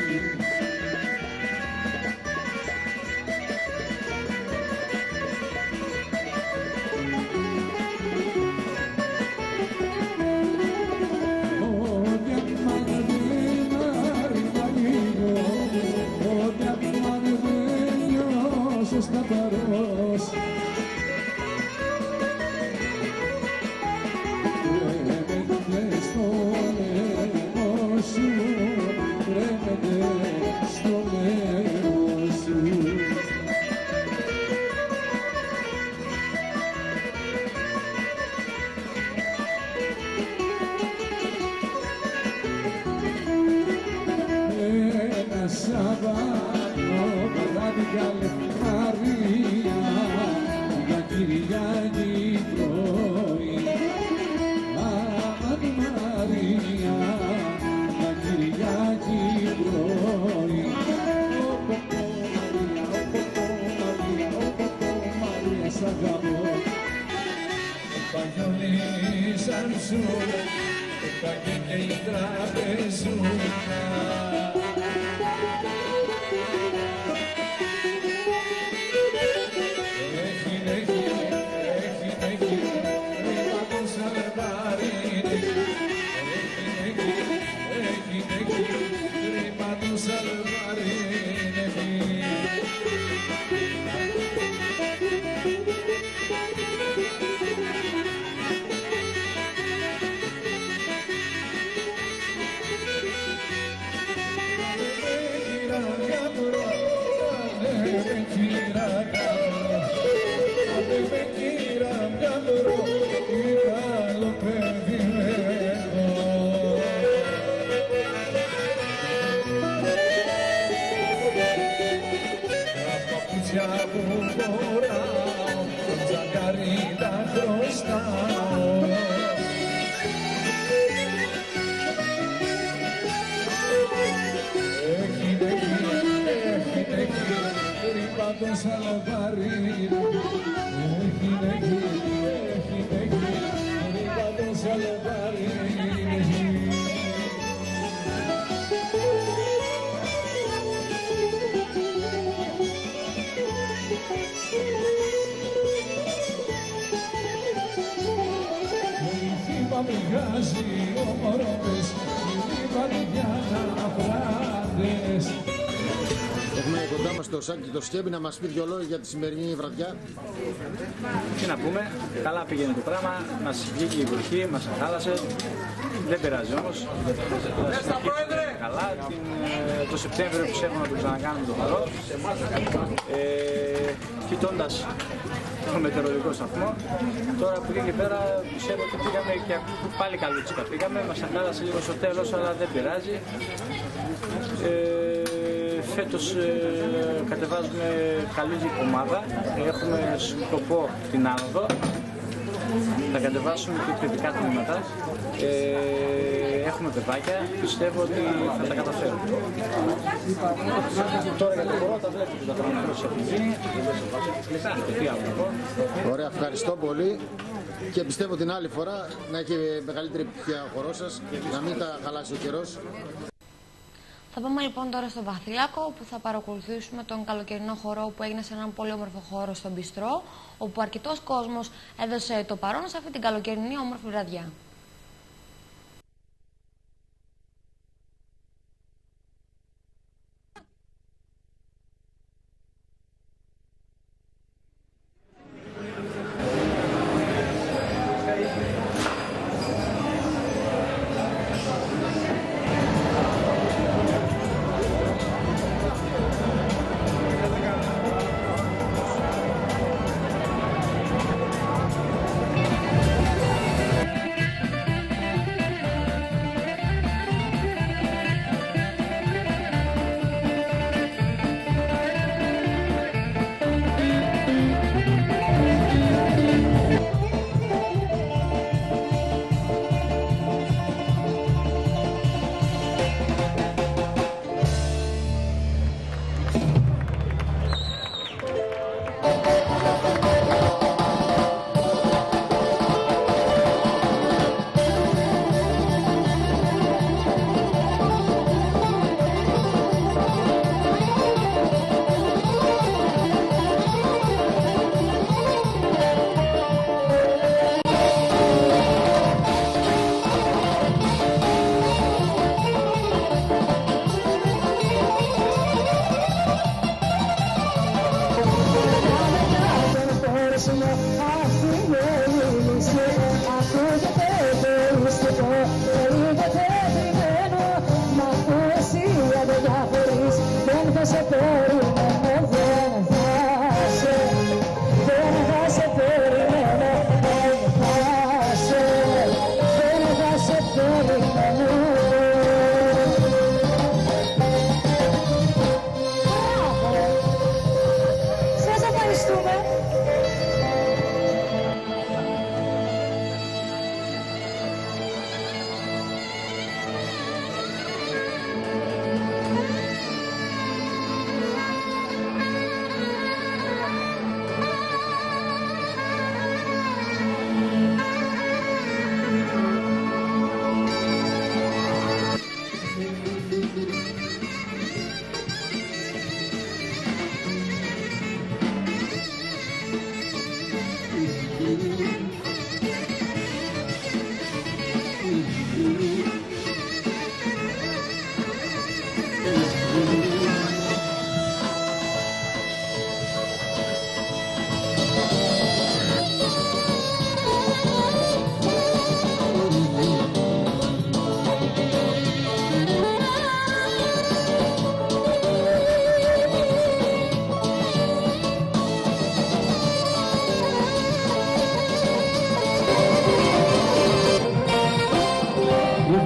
Σταθερός κρέμεται στο νερό σου, κρέμεται στο νερό σου. Ένα Σαββάτο βράδυ καλέ Μαρία, για Κυριακή πρωί. Αμάν Μαρία, για Κυριακή πρωί. Ω ποπό Μαρία, ω ποπό Μαρία, ω ποπό Μαρία, σ' αγαπώ. Παγιώνει σαν σούρα, έπαγε και η τραπεζούρα. Έχουμε κοντά μας το Σάκη το Σκέμπη να μας πει δυο λόγια για τη σημερινή βραδιά. Τι να πούμε, καλά πήγαινε το πράγμα, μας βγήκε η βροχή, μας χάλασε. Δεν πειράζει όμως. Καλά, την, το Σεπτέμβριο πιστεύω να το ξανακάνουμε το καλό. Ε, κοιτώντας το μετεωρολογικό σταθμό. Τώρα από εκεί και πέρα πιστεύω ότι πήγαμε και πάλι καλούτσικα πήγαμε. Μας χάλασε λίγο στο τέλος, αλλά δεν πειράζει. Ε, Φέτος ε, κατεβάζουμε καλή ομάδα, έχουμε σκοπό την άνοδο, θα κατεβάσουμε και παιδικά τμήματα, ε, έχουμε παιδάκια, πιστεύω ότι θα τα καταφέρουμε. Τώρα για το χώρο τα βλέπετε, τα πραγματικά σε αυτή. Ωραία, ευχαριστώ πολύ και πιστεύω την άλλη φορά να έχει μεγαλύτερη επιτυχία ο χορός σας, να μην τα χαλάσει ο καιρός. Θα πάμε λοιπόν τώρα στο Βαθυλάκο, όπου θα παρακολουθήσουμε τον καλοκαιρινό χορό που έγινε σε έναν πολύ όμορφο χώρο στον Μπιστρό, όπου αρκετός κόσμος έδωσε το παρόν σε αυτή την καλοκαιρινή όμορφη βραδιά.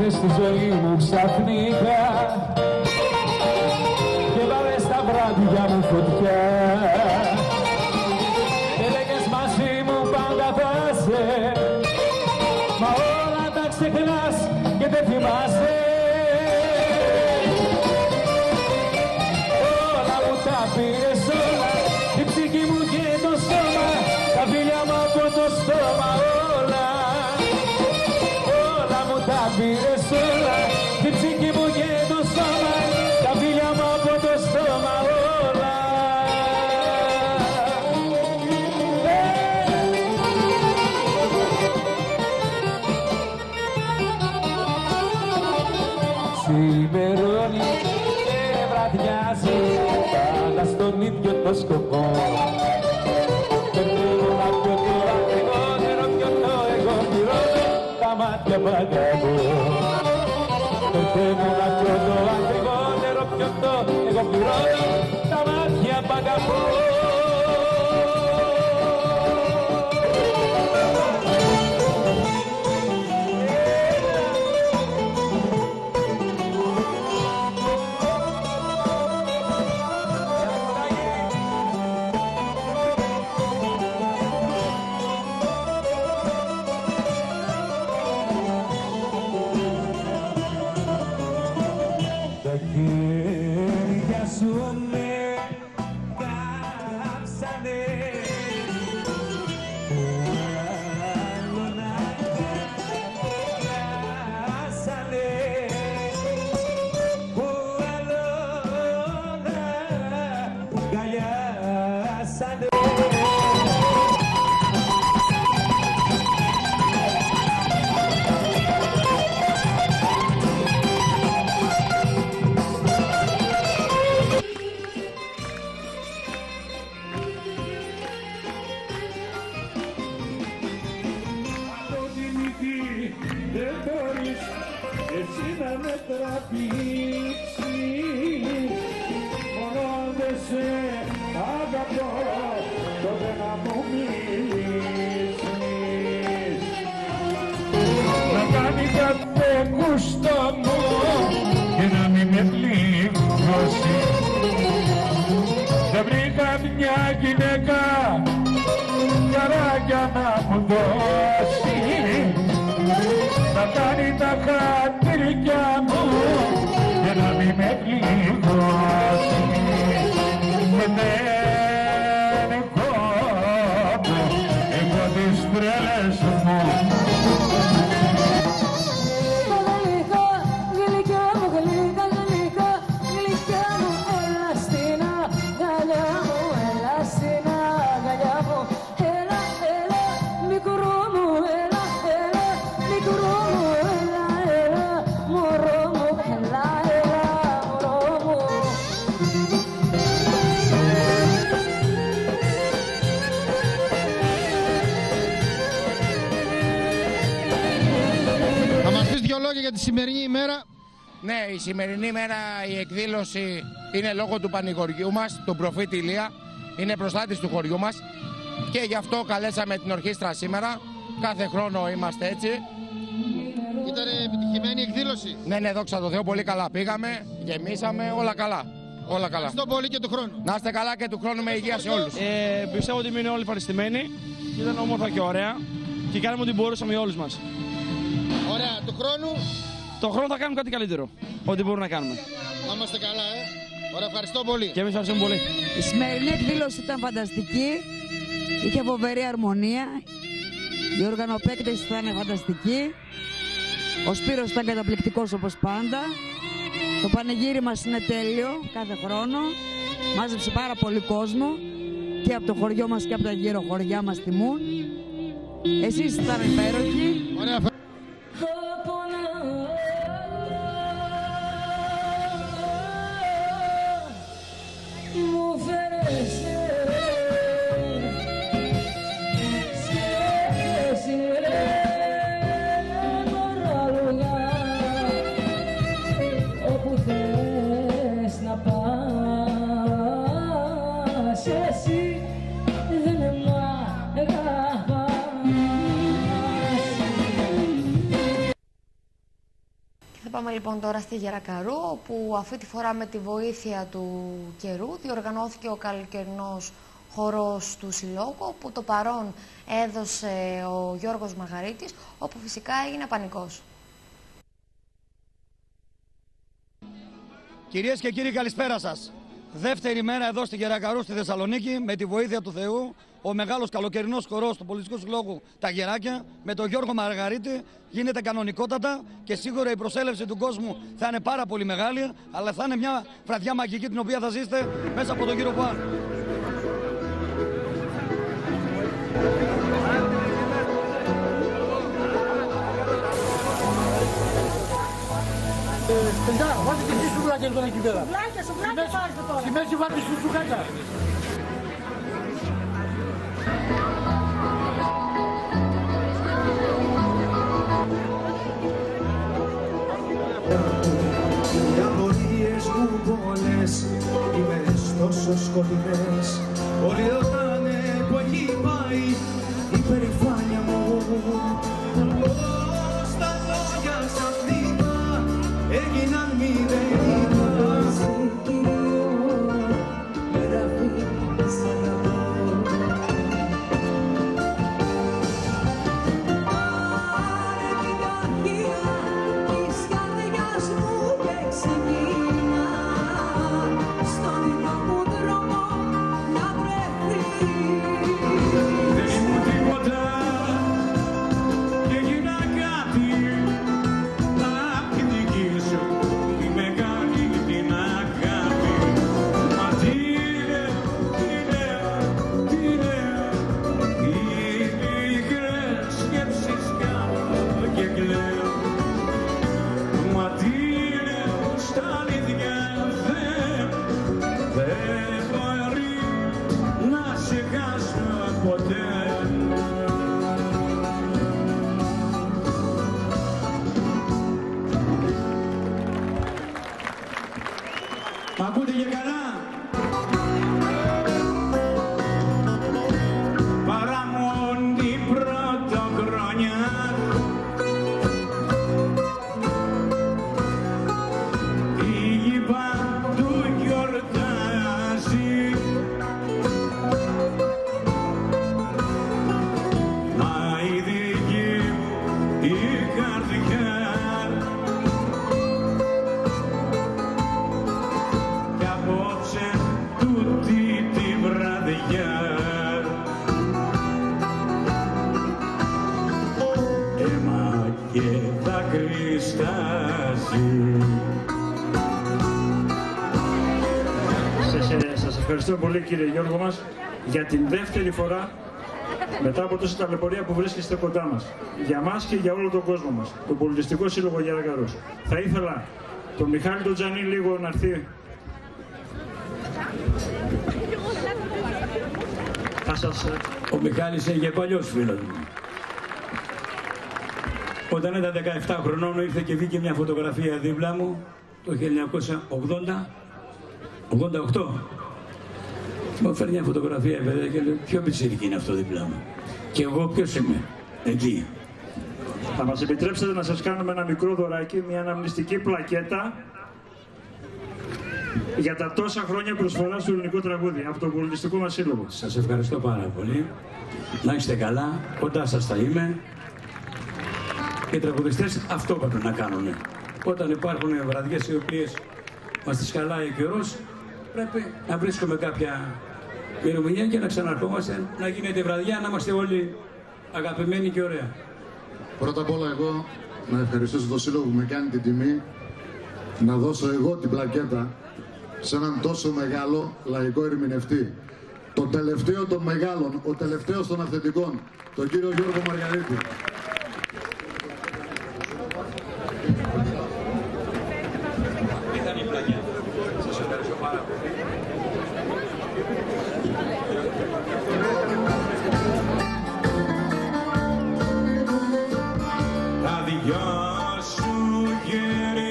Ήρθες στη ζωή μου ξαφνικά και βάλες στα βράδια μου φωτιά. Έλεγες μαζί μου πάντα θα είσαι, μα όλα τα ξεχνάς και δεν θυμάσαι. Όλα μου τα πήρες όλα, η ψυχή μου και το σώμα, τα φίλια μου από το στόμα. Όλα, όλα μου τα πήρες όλα, η ψυχή μου και το σώμα, τα φίλια μου από το στόμα. Όλα. Ξημερώνει και βραδιάζει πάντα στον ίδιο το σκοπό. Πετρεύω να πιω το αγρηγότερο, πιω το εγώ πληρώνω, τα μάτια που αγαπώ. Πετρεύω να πιω το αγρηγότερο, πιω το εγώ πληρώνω, τα μάτια που αγαπώ. Δεν βρήκα μια γυναίκα καράκια να μου δώσει, να κάνει τα χατήρια μου και να μην με πληγώσει. Και δεν έχω εγώ τις τρέλες μου. Για τη σημερινή ημέρα. Ναι, η σημερινή ημέρα η εκδήλωση είναι λόγω του πανηγοριού μας, του προφήτη Ηλία. Είναι προστάτης του χωριού μας και γι' αυτό καλέσαμε την ορχήστρα σήμερα. Κάθε χρόνο είμαστε έτσι. Ήταν επιτυχημένη εκδήλωση. Ναι, ναι, δόξα τω Θεώ, πολύ καλά πήγαμε, γεμίσαμε, όλα καλά. Όλα καλά. Ευχαριστώ πολύ και του χρόνου. Να είστε καλά και του χρόνου με υγεία σε όλους. Ε, πιστεύω ότι μείνουν όλοι ευχαριστημένοι. Ήταν όμορφα και ωραία και κάναμε ό,τι μπορούσαμε για όλους μας. Ωραία, του χρόνου. Το χρόνο θα κάνουμε κάτι καλύτερο. Ό,τι μπορούμε να κάνουμε. Να είμαστε καλά, ε. Ωραία, ευχαριστώ πολύ. Και εμείς ευχαριστούμε πολύ. Η σημερινή εκδήλωση ήταν φανταστική. Είχε φοβερή αρμονία. Οι οργανοπαίκτες ήταν φανταστικοί. Ο Σπύρος ήταν καταπληκτικός όπως πάντα. Το πανηγύρι μας είναι τέλειο κάθε χρόνο. Μάζεψε πάρα πολύ κόσμο. Και από το χωριό μας και από τα γύρω χωριά μας τιμούν. Εσείς ήταν υπέροχοι. Ωραία. Μου φέρεσαι όπου θες να πας, εσύ δεν μ' αγαπάς. Θα πάμε λοιπόν τώρα στη Γερακαρού, όπου αυτή τη φορά με τη βοήθεια του καιρού διοργανώθηκε ο καλοκαιρινός χορός του Συλλόγου, που το παρόν έδωσε ο Γιώργος Μαγαρίτης, όπου φυσικά έγινε πανικός. Κυρίες και κύριοι, καλησπέρα σας. Δεύτερη μέρα εδώ στη Γερακαρού, στη Θεσσαλονίκη, με τη βοήθεια του Θεού, ο μεγάλος καλοκαιρινός χορός του Πολιτιστικού Συλλόγου Τα Γεράκια, με τον Γιώργο Μαργαρίτη, γίνεται κανονικότατα και σίγουρα η προσέλευση του κόσμου θα είναι πάρα πολύ μεγάλη, αλλά θα είναι μια βραδιά μαγική την οποία θα ζήσετε μέσα από τον Europe One. Παιδιά, βάζετε και εσείς σουβλάκια εδώ εκεί πέρα. Σουβλάκια, σουβλάκια βάζετε τώρα. Στη μέση βάζετε σουβλάκια. Οι απορίες μου πολλές, οι μέρες τόσο σκοτεινές, όλοι ρωτάνε που έχει πάει η περηφάνεια μου. Πώς τα λόγια ξαφνικά έγιναν μηδενικά. Μ' ακούτε και καλά? Παραμόν την πρωτοχρονιά η γη παντού γιορτάζει, μα η δική μου η καρδιά τούτη τη βραδιά αίμα και δάκρυ στάζει. Σας, ε, σας ευχαριστώ πολύ, κύριε Γιώργο μας, για την δεύτερη φορά μετά από τόση ταλαιπωρία που βρίσκεστε κοντά μας, για μας και για όλο τον κόσμο μας, τον Πολιτιστικό Σύλλογο Γερακαρούς. Θα ήθελα τον Μιχάλη τον Τζανί λίγο να έρθει. Σας... Ο Μιχάλης είναι και παλιός φίλος μου. Όταν ήταν δεκαεπτά χρονών ήρθε και βγήκε μια φωτογραφία δίπλα μου το χίλια εννιακόσια ογδόντα, ογδόντα οκτώ. Μου φέρνει μια φωτογραφία βέβαια και λέει ποιο πιτσίρικι είναι αυτό δίπλα μου. Και εγώ ποιος είμαι εκεί. Θα μας επιτρέψετε να σας κάνουμε ένα μικρό δωράκι, μια αναμνηστική πλακέτα για τα τόσα χρόνια προσφορά στο ελληνικό τραγούδι από τον Πολιτιστικό μας Σύλλογο. Σας ευχαριστώ πάρα πολύ. Να είστε καλά, κοντά σας θα είμαι. Οι τραγουδιστές αυτό πρέπει να κάνουν. Όταν υπάρχουν βραδιές οι οποίες μας τις χαλάει ο καιρός, πρέπει να βρίσκουμε κάποια ημερομηνία και να ξαναρχόμαστε, να γίνεται βραδιά, να είμαστε όλοι αγαπημένοι και ωραία. Πρώτα απ' όλα εγώ να ευχαριστήσω τον Σύλλογο που με κάνει την τιμή να δώσω εγώ την πλακέτα σε έναν τόσο μεγάλο λαϊκό ερμηνευτή. Τον τελευταίο των μεγάλων, ο τελευταίος των αυθεντικών, τον κύριο Γιώργο Μαργαρίτη. Ήταν η πλακέτα. Σας ευχαριστώ πάρα πολύ. Τα δυο σου γέρι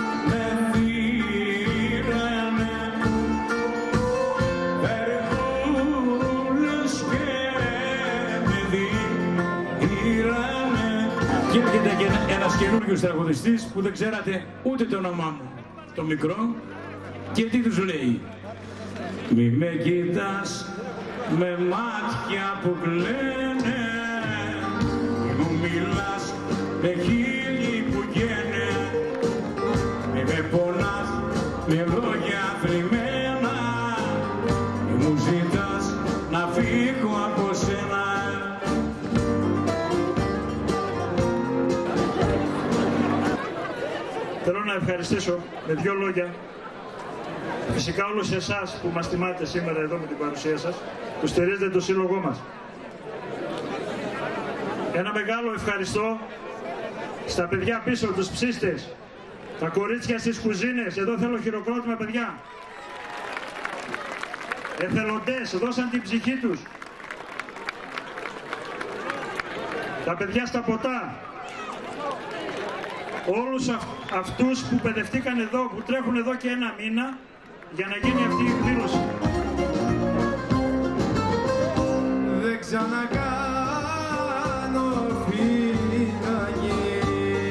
Περκούλες καινούριος τραγουδιστής που δεν ξέρατε ούτε το όνομά μου, το μικρό, και τι τους λέει. Μη με κοιτάς με μάτια που κλαίνε, μη μου μιλάς με χείλη που γένε, μη με πονάς με λόγια θλιμμένα, μη μου ζητάς να φύγω από σένα. Θέλω να ευχαριστήσω με δύο λόγια φυσικά όλους εσάς που μας τιμάτε σήμερα εδώ με την παρουσία σας, που στηρίζετε το σύλλογό μας. Ένα μεγάλο ευχαριστώ στα παιδιά πίσω, τους ψήστες, τα κορίτσια στις κουζίνες. Εδώ θέλω χειροκρότημα, παιδιά. Εθελοντές, δώσαν την ψυχή τους. Τα παιδιά στα ποτά. Όλους αυ αυτούς που παιδευτήκαν εδώ, που τρέχουν εδώ και ένα μήνα για να γίνει αυτή η εκδήλωση. Δεν ξανακάνω φύλακη,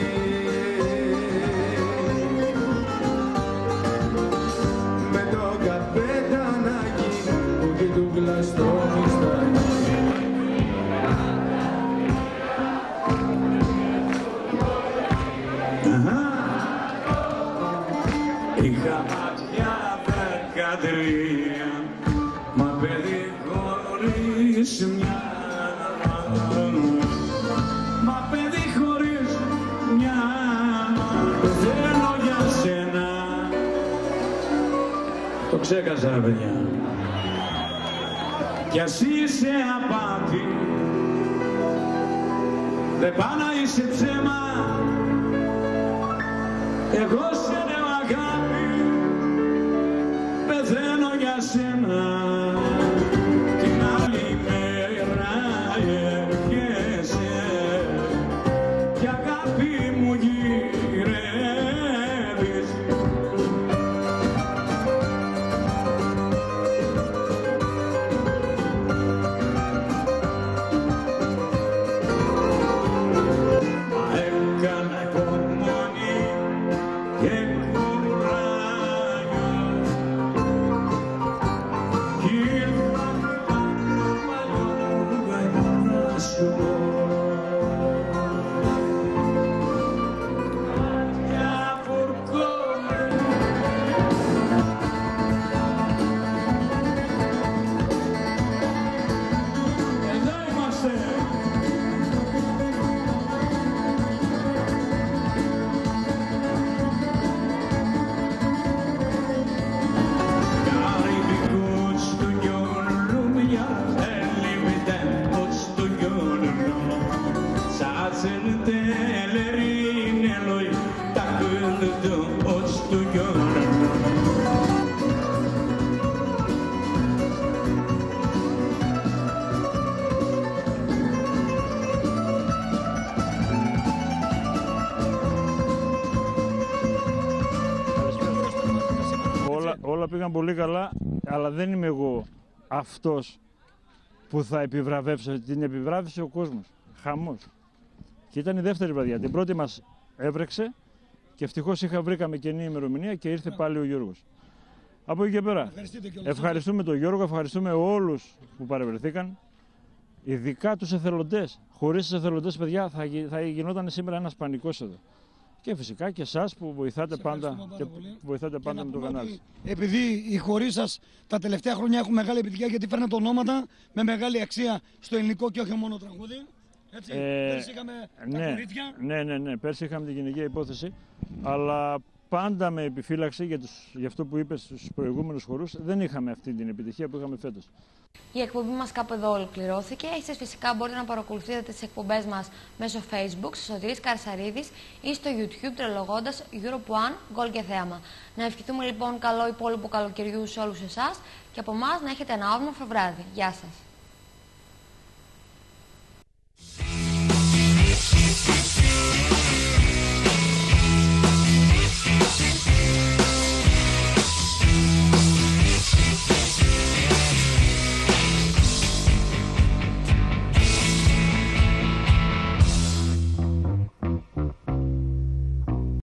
με το καπετανάκι που και του γλαστό μιστάκι. Είχα μάτια δεκατρία, μα παιδί χωρίς μια, μα παιδί χωρίς μια, θέλω για σένα. Το ξέχασα, ρε παιδιά. Κι ας είσαι απάτη, δεν πά να είσαι ψέμα, εγώ σε λέω αγάπη, πεθαίνω για σένα. Την άλλη μέρα έρχεσαι κι αγάπη μου γυρεύεις. Μα έκανα υπομονή και κουράγιο κι ήρθα μετά το παλιό να σου πω. Μάτια φορκώνε, εδώ είμαστε. Όλα, όλα πήγαν πολύ καλά, αλλά δεν είμαι εγώ αυτός που θα επιβραβεύσω. Την επιβράβευσε ο κόσμος. Χαμός. Και ήταν η δεύτερη βραδιά. Την πρώτη μας έβρεξε και ευτυχώς είχα βρήκαμε καινή ημερομηνία και ήρθε πάλι ο Γιώργος. Από εκεί και πέρα. Ευχαριστούμε τον Γιώργο, ευχαριστούμε όλους που παρευρεθήκαν. Ειδικά τους εθελοντές. Χωρίς τους εθελοντές, παιδιά, θα, θα γινόταν σήμερα ένας πανικός εδώ. Και φυσικά και εσάς που βοηθάτε πάντα, και βοηθάτε πάντα με το κανάλι. Επειδή οι χωρίς σας τα τελευταία χρόνια έχουν μεγάλη επιτυχία, γιατί φέρνετε ονόματα με μεγάλη αξία στο ελληνικό και όχι μόνο τραγούδι. Έτσι, ε, πέρσι είχαμε ναι, τα κορίτσια. Ναι, ναι, ναι, πέρσι είχαμε την γυναικεία υπόθεση, αλλά πάντα με επιφύλαξη για, τους, για αυτό που είπες στους προηγούμενους χορούς, δεν είχαμε αυτή την επιτυχία που είχαμε φέτος. Η εκπομπή μας κάπου εδώ ολοκληρώθηκε. Εσείς φυσικά μπορείτε να παρακολουθείτε τις εκπομπές μας μέσω Facebook, στο Σωτήρης Καρσαρίδης ή στο YouTube τρελογώντας Europe One, γκολ και θέαμα. Να ευχηθούμε λοιπόν καλό υπόλοιπο καλοκαιριού σε όλους εσάς και από εμάς να έχετε ένα όμορφο βράδυ. Γεια σας.